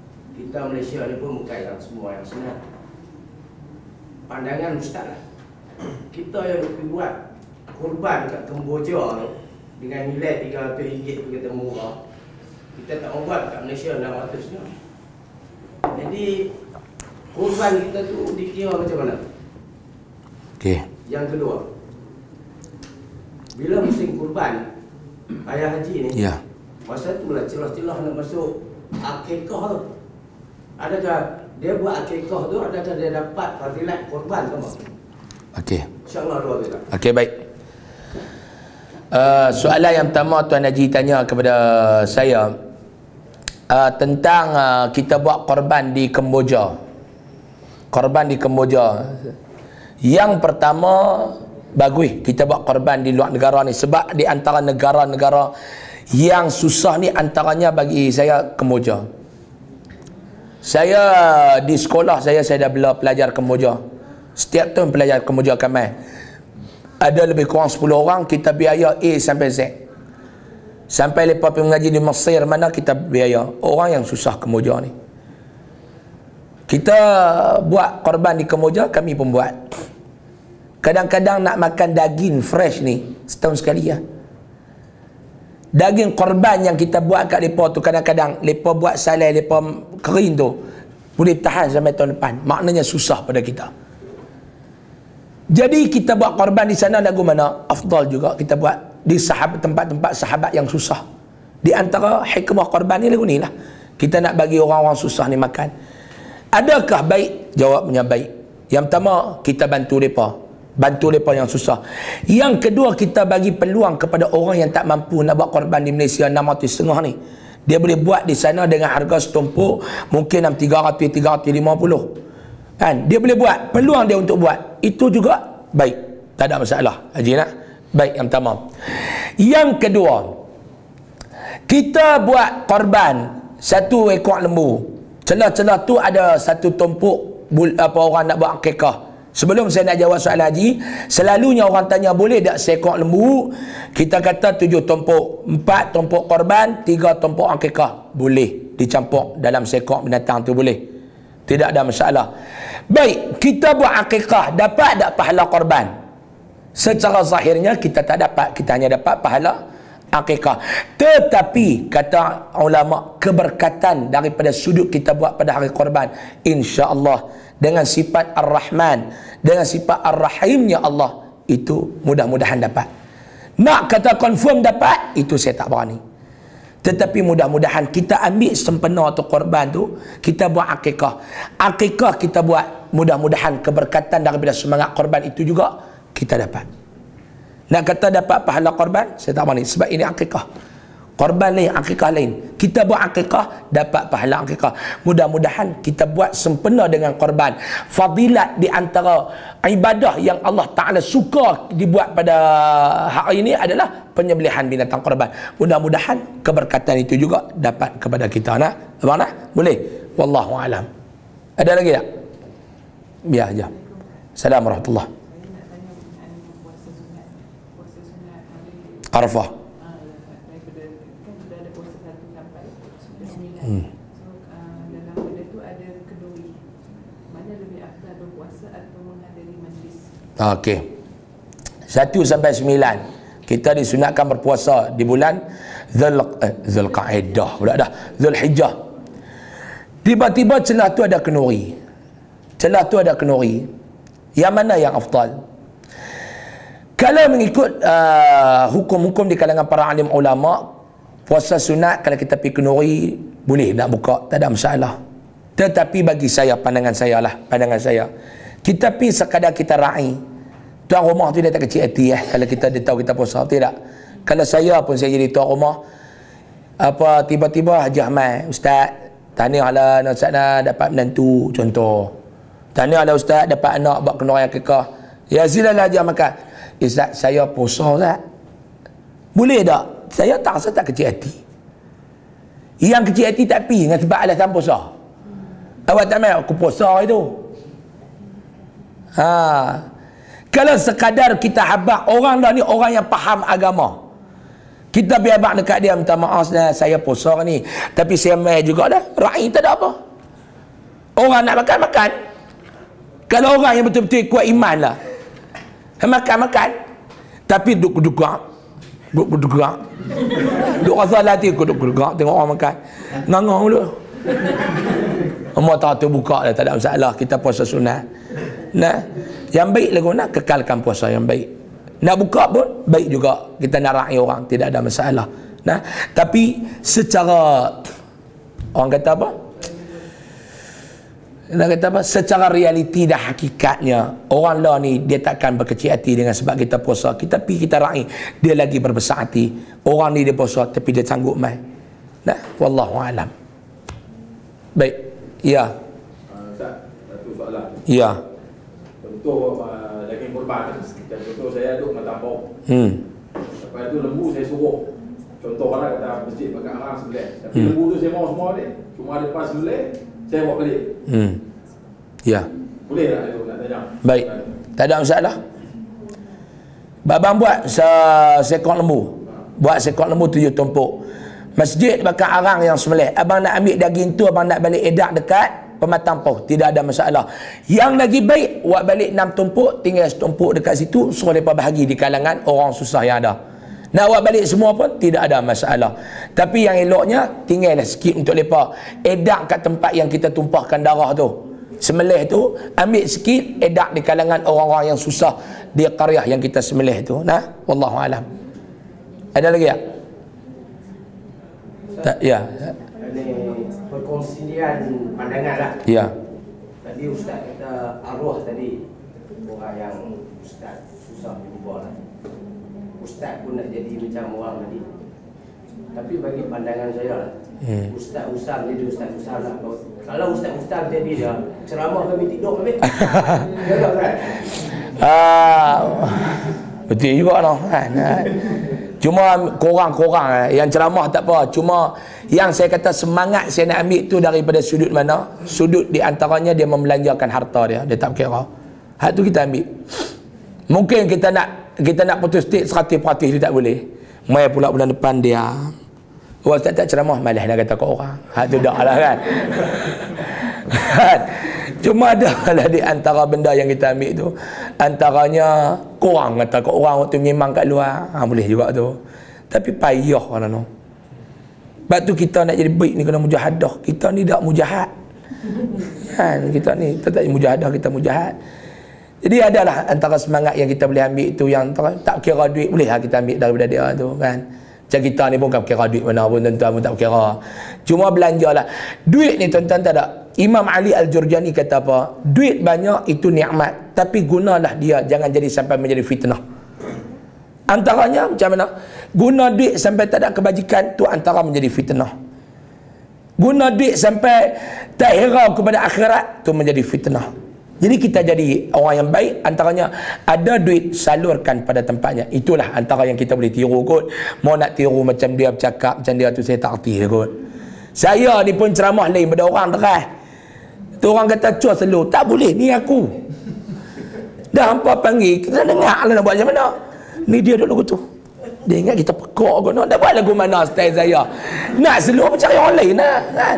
kita Malaysia ni pun bukan yang semua yang senang. Pandangan Ustaz lah, kita yang pergi buat kurban kat Kemboja tu dengan nilai tiga ratus ringgit tu kita murah, kita tak mau buat kat Malaysia enam ratus ni. Jadi kurban kita tu dikira macam mana? Okey. Yang kedua, bila musim kurban ayah haji ni, Ya. masa tu lah celah-celah nak masuk akikah tu. Adakah dia buat akikah tu, adakah dia dapat fadilat kurban sama? Okey. InsyaAllah dua tu. Okey, baik. Uh, soalan yang pertama Tuan Haji tanya kepada saya uh, tentang uh, kita buat korban di Kemboja. Korban di Kemboja. Yang pertama, bagus kita buat korban di luar negara ni, sebab di antara negara-negara yang susah ni antaranya bagi saya Kemboja. Saya di sekolah saya saya dah bela pelajar Kemboja. Setiap tahun pelajar Kemboja kami ada lebih kurang sepuluh orang, kita biaya A sampai Z. Sampai lepas pergi mengaji di Mesir mana kita biaya. Orang yang susah Kemboja ni. Kita buat korban di Kemboja, kami pun buat. Kadang-kadang nak makan daging fresh ni setahun sekali ya. Daging korban yang kita buat kat mereka tu, kadang-kadang mereka buat salai, mereka kering tu boleh tahan sampai tahun depan. Maknanya susah pada kita. Jadi kita buat korban di sana lagu mana? Afdal juga kita buat di sahabat, tempat-tempat sahabat yang susah. Di antara hikmah korban ni lagu ni lah. Kita nak bagi orang-orang susah ni makan. Adakah baik? Jawabnya baik. Yang pertama, kita bantu mereka. Bantu mereka yang susah. Yang kedua, kita bagi peluang kepada orang yang tak mampu nak buat korban di Malaysia enam ratus setengah ni. Dia boleh buat di sana dengan harga setumpuk mungkin tiga ratus, tiga ratus lima puluh. Kan? Dia boleh buat. Peluang dia untuk buat. Itu juga baik. Tak ada masalah. Haji nak? Baik yang pertama. Yang kedua, kita buat korban satu ekor lembu. Celah-celah tu ada satu tumpuk apa orang nak buat akikah. Sebelum saya nak jawab soalan haji, selalunya orang tanya boleh tak seekor lembu? Kita kata tujuh tumpuk, empat tumpuk korban, tiga tumpuk akikah. Boleh dicampur dalam seekor binatang tu, boleh. Tidak ada masalah. Baik, kita buat akikah, dapat tak pahala korban? Secara zahirnya kita tak dapat, kita hanya dapat pahala akikah. Tetapi kata ulama, keberkatan daripada sudut kita buat pada hari korban, insya-Allah dengan sifat Ar-Rahman, dengan sifat Ar-Rahimnya Allah, itu mudah-mudahan dapat. Nak kata confirm dapat, itu saya tak berani. Tetapi mudah-mudahan kita ambil sempena tu korban tu, kita buat akikah. Akikah kita buat, mudah-mudahan keberkatan daripada semangat korban itu juga kita dapat. Nak kata dapat pahala korban, saya tak berani. Sebab ini akikah. Korban lain, akikah lain. Kita buat akikah, dapat pahala akikah. Mudah-mudahan kita buat sempena dengan korban. Fadilat di antara ibadah yang Allah Ta'ala suka dibuat pada hari ini adalah penyembelihan binatang korban. Mudah-mudahan keberkatan itu juga dapat kepada kita. Nak? Abang nak? Boleh? Wallahu'alam. Ada lagi tak? Biar aja. Assalamualaikum warahmatullahi wabarakatuh. Arafah. Hmm. So, uh, dalam benda tu ada kedui. Mana lebih afdal berpuasa atau menghadiri majlis? Okey. satu sampai sembilan kita disunatkan berpuasa di bulan Zul eh, Zulqa'dah, pula dah. Zulhijjah. Tiba-tiba celah tu ada kenuri. Celah tu ada kenuri. Yang mana yang afdal? Kalau mengikut uh, hukum-hukum di kalangan para alim ulama, puasa sunat kalau kita pergi kenuri boleh nak buka, tak ada masalah. Tetapi bagi saya, pandangan saya lah, pandangan saya, kita pergi sekadar kita ra'i. Tuan rumah tu dia tak kecil hati eh, kalau kita dia tahu kita puasa, tidak. Kalau saya pun saya jadi tuan rumah, apa tiba-tiba Haji Ahmad, Ustaz, tahniahlah nak Ustaz nak dapat menantu contoh. Tahniahlah Ustaz dapat anak buat kenuri akikah. Ya silalah Haji Ahmad. Ustaz, saya puasa Ustaz. Boleh tak? Saya tak rasa tak kecil hati. Yang kecil hati tak pi dengan sebab alasan puasa. Awak tak main aku puasa itu. Ha. Kalau sekadar kita habaq orang dah ni orang yang faham agama. Kita biar habaq dekat dia minta maaf saya puasa ni, tapi saya mai jugalah. Ra'i tak ada apa. Orang nak makan makan. Kalau orang yang betul-betul kuat iman lah. Makan-makan. Tapi duduk-duduk. Duduk-duduk. Duduk rasa hati duduk-duduk. Tengok orang makan. Ngangah dulu. Umar tak terbuka dah, tak ada masalah. Kita puasa sunat. Nah, yang baik lagu nak kekalkan puasa yang baik. Nak buka pun baik juga. Kita nak rakyat orang, tidak ada masalah. Nah, tapi secara orang kata apa? Nak kata apa? Secara realiti dan hakikatnya orang lah ni dia takkan berkecil hati dengan sebab kita puasa. Kita pergi kita rakyat, dia lagi berbesar hati. Orang ni dia puasa tapi dia sanggup mai. Nah, wallahu alam. Baik. Ya. Ustaz, satu soalan. Ya. Contoh uh, daging korban. Contoh saya duduk matampau. Hmm. Lepas tu lembu saya suruh. Contoh lah kata masjid pakai arang sembelih. Tapi Hmm. lembu tu saya mau semua dia. Cuma ada pas sembelih, saya bawa balik. Hmm. Ya. Boleh tak itu nak tanya? Baik. Tak ada masalah. Babang buat se seekor lembu. Buat seekor lembu tujuh tumpuk. Masjid bakar arang yang sembelih. Abang nak ambil daging tu, abang nak balik edak dekat pematang poh. Tidak ada masalah. Yang lagi baik, buat balik enam tumpuk, tinggal setumpuk dekat situ, suruh mereka bahagi di kalangan orang susah yang ada. Nak buat balik semua pun tidak ada masalah. Tapi yang eloknya, tinggallah sikit untuk mereka edak kat tempat yang kita tumpahkan darah tu. Sembelih tu, ambil sikit, edak di kalangan orang-orang yang susah di qaryah yang kita sembelih tu. Nah, wallahualam. Ada lagi tak? Tak, ya. Ini perkongsian pandangan lah. Ya. Tadi Ustaz kata arwah tadi, orang yang Ustaz susah berubah lah. Ustaz pun nak jadi macam orang tadi. Tapi bagi pandangan saya lah, hmm. Ustaz Usam jadi Ustaz Usam lah. Kalau Ustaz Usam jadi dia, ceramah kami tidur habis. Ya tak kan? Ah, betul juga noh kan. Cuma korang-korang yang ceramah tak apa. Cuma yang saya kata semangat saya nak ambil tu daripada sudut mana? Sudut di antaranya dia membelanjakan harta dia. Dia tak kira. Hak tu kita ambil. Mungkin kita nak kita nak putus stik seratus peratus dia tak boleh. Mai pula bulan depan dia. Wah, tak tak ceramah malas nak kata kat orang. Hak tu dak lah kan. Cuma ada lah di antara benda yang kita ambil tu, antaranya korang kata kat orang waktu menyembang kat luar, ha, boleh juga tu. Tapi payah kan no. Sebab tu kita nak jadi baik ni kena mujahadah. Kita ni tak mujahad. Kan kita ni kita tak mujahadah, kita mujahad. Jadi adalah antara semangat yang kita boleh ambil tu yang tak kira duit boleh lah kita ambil daripada dia tu kan. Macam kita ni pun tak kira duit mana pun tuan-tuan pun tak kira. Cuma belanjalah. Duit ni tuan-tuan tak ada. Imam Ali Al-Jurjani kata apa? Duit banyak itu nikmat, tapi gunalah dia, jangan jadi sampai menjadi fitnah. Antaranya macam mana? Guna duit sampai tak ada kebajikan, tu antara menjadi fitnah. Guna duit sampai tak hirau kepada akhirat, tu menjadi fitnah. Jadi kita jadi orang yang baik, antaranya ada duit salurkan pada tempatnya. Itulah antara yang kita boleh tiru kot. Mau nak tiru macam dia bercakap macam dia tu, saya tak arti kot. Saya ni pun ceramah lain pada orang teras. Tu orang kata cuas selalu, tak boleh, ni aku. Dah hampa panggil, kita dengar lah nak buat macam mana. Ni dia duduk lagu tu. Dia ingat kita pekak kot, nak buat lagu mana style saya. Nak selalu apa cari orang lain lah kan.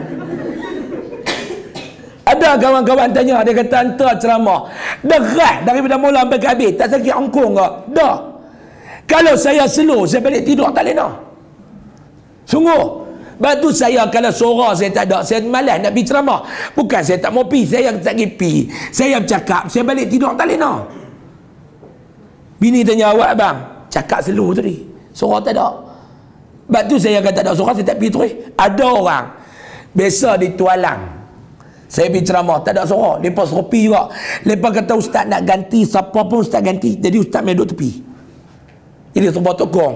Ada kawan-kawan tanya, dia kata hantar ceramah derah daripada mula sampai ke habis, tak sakit ongkong ke? Dah. Kalau saya slow, saya balik tidur tak lena. Sungguh. Batu saya kalau suara saya tak ada, saya malas nak pergi ceramah. Bukan saya tak mau pergi, saya tak pergi pergi. Saya bercakap, saya balik tidur tak lena. Bini tanya, awak bang, cakap slow tadi. Suara tak ada. Batu saya kata tak ada suara, saya tak pergi terus. Ada orang biasa di Tualang, saya pergi ceramah, tak ada suara. Lepas suruh pergi juga. Lepas kata ustaz nak ganti, siapa pun ustaz ganti. Jadi ustaz main duduk tepi. Jadi sebuah tokong.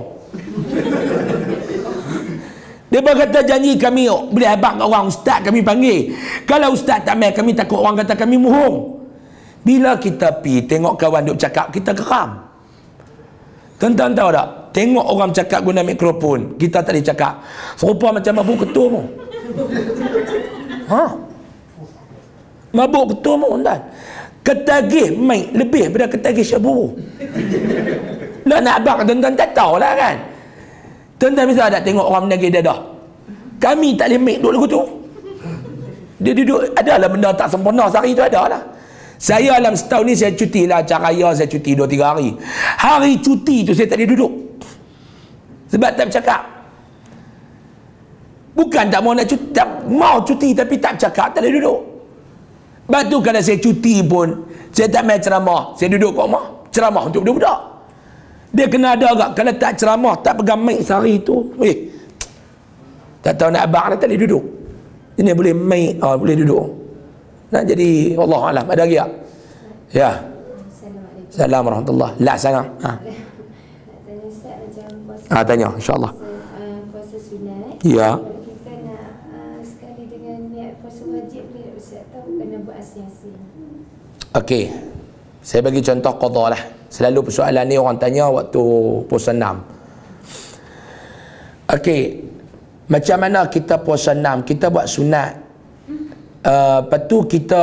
Dia berkata janji kami boleh habaq kat orang, ustaz kami panggil. Kalau ustaz tak main, kami takut orang kata kami muhung. Bila kita pergi tengok kawan duk cakap, kita geram. Tuan-tuan tahu tak? Tengok orang cakap guna mikrofon, kita tak boleh cakap. Serupa macam mabuk ketua mu. Ha? Mabuk ketua mu tuan. Ketagih mic lebih daripada ketagih syaburu. Nak nak habaq tuan-tuan tak tahulah kan. Tuan-tuan bisa tak tengok orang menagih dadah? Kami tak boleh make duduk lagu tu. Dia duduk, adalah benda tak sempurna sehari tu adalah. Saya dalam setahun ni saya cuti lah, acara raya saya cuti dua tiga hari. Hari cuti tu saya tak boleh duduk. Sebab tak bercakap. Bukan tak mau nak cuti, tak mau cuti tapi tak bercakap, tak boleh duduk. Lepas tu kalau saya cuti pun, saya tak main ceramah, saya duduk kat rumah, ceramah untuk budak-budak. Dia kena ada agak, kalau tak ceramah, tak pegang mic sehari tu, eh, tak tahu nak abang, tak boleh duduk. Ini boleh mic, oh, boleh duduk. Nah, jadi Allah alam, ada lagi tak? Ya. Assalamualaikum. Assalamualaikum warahmatullahi. La sangat. Ha. Nak tanya Ustaz macam puasa. Ha, tanya insya-Allah. Puasa, uh, puasa sunat. Ya. Kalau kita nak uh, sekali dengan niat puasa wajib boleh Ustaz, tahu kena buat asing-asing. Okey. Saya bagi contoh qada lah. Selalu persoalan ni orang tanya waktu puasa enam. Okey. Macam mana kita puasa enam? Kita buat sunat. Uh, lepas tu kita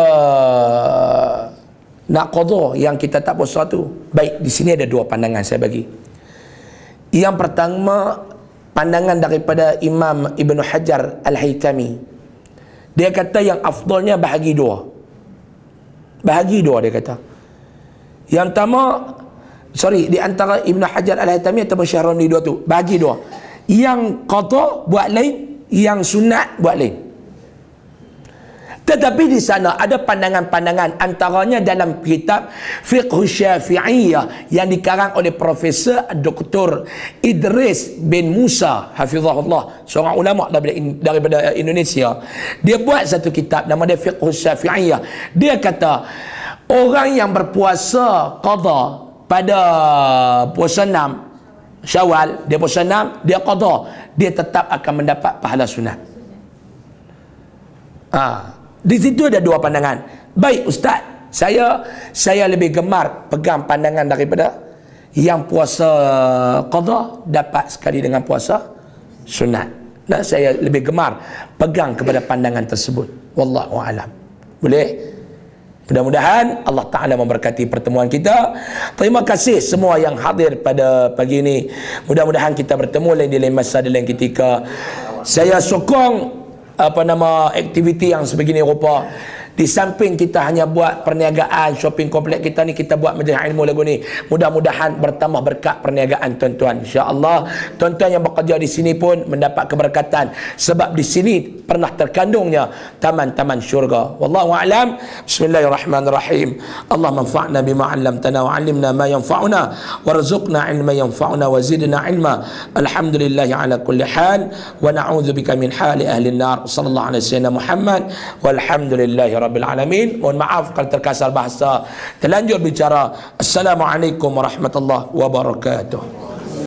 nak qada yang kita tak puasa tu. Baik, di sini ada dua pandangan saya bagi. Yang pertama, pandangan daripada Imam Ibn Hajar Al-Haytami. Dia kata yang afdalnya bahagi dua. Bahagi dua dia kata. Yang pertama, sorry, di antara Ibn Hajar Al-Haytami atau Syahrani dua tu, bahagi dua. Yang qada buat lain, yang sunat buat lain. Tetapi di sana ada pandangan-pandangan, antaranya dalam kitab Fiqh Syafi'iyah yang dikarang oleh Profesor Doktor Idris bin Musa hafizahullah, seorang ulama daripada, daripada Indonesia. Dia buat satu kitab nama dia Fiqh Syafi'iyah. Dia kata orang yang berpuasa qada pada puasa enam Syawal, dia puasa enam, dia qada, dia tetap akan mendapat pahala sunat. Ah. Di situ ada dua pandangan. Baik Ustaz, saya saya lebih gemar pegang pandangan daripada yang puasa qada dapat sekali dengan puasa sunat. Dan saya lebih gemar pegang kepada pandangan tersebut. Wallahu a'lam. Boleh? Mudah-mudahan Allah Ta'ala memberkati pertemuan kita. Terima kasih semua yang hadir pada pagi ini. Mudah-mudahan kita bertemu lain di lain masa, di lain ketika. Saya sokong apa nama aktiviti yang sebegini rupa. Di samping kita hanya buat perniagaan shopping kompleks kita ni, kita buat majlis ilmu lagu ni. Mudah-mudahan bertambah berkat perniagaan tuan-tuan. Insya-Allah tuan-tuan yang bekerja di sini pun mendapat keberkatan sebab di sini pernah terkandungnya taman-taman syurga. Wallahu a'lam. Bismillahirrahmanirrahim. Allah manfa'na bima 'allamtana wa 'allimna ma yanfa'una warzuqna 'ilman yanfa'una wa zidna 'ilma. Alhamdulillahi 'ala kulli hal wa na'udzubika min hali ahli an-nar. Sallallahu alaihi wasallam Muhammad walhamdulillahi rabbil alamin. Mohon maaf kalau terkasar bahasa, terlanjur bicara. Assalamualaikum warahmatullahi wabarakatuh.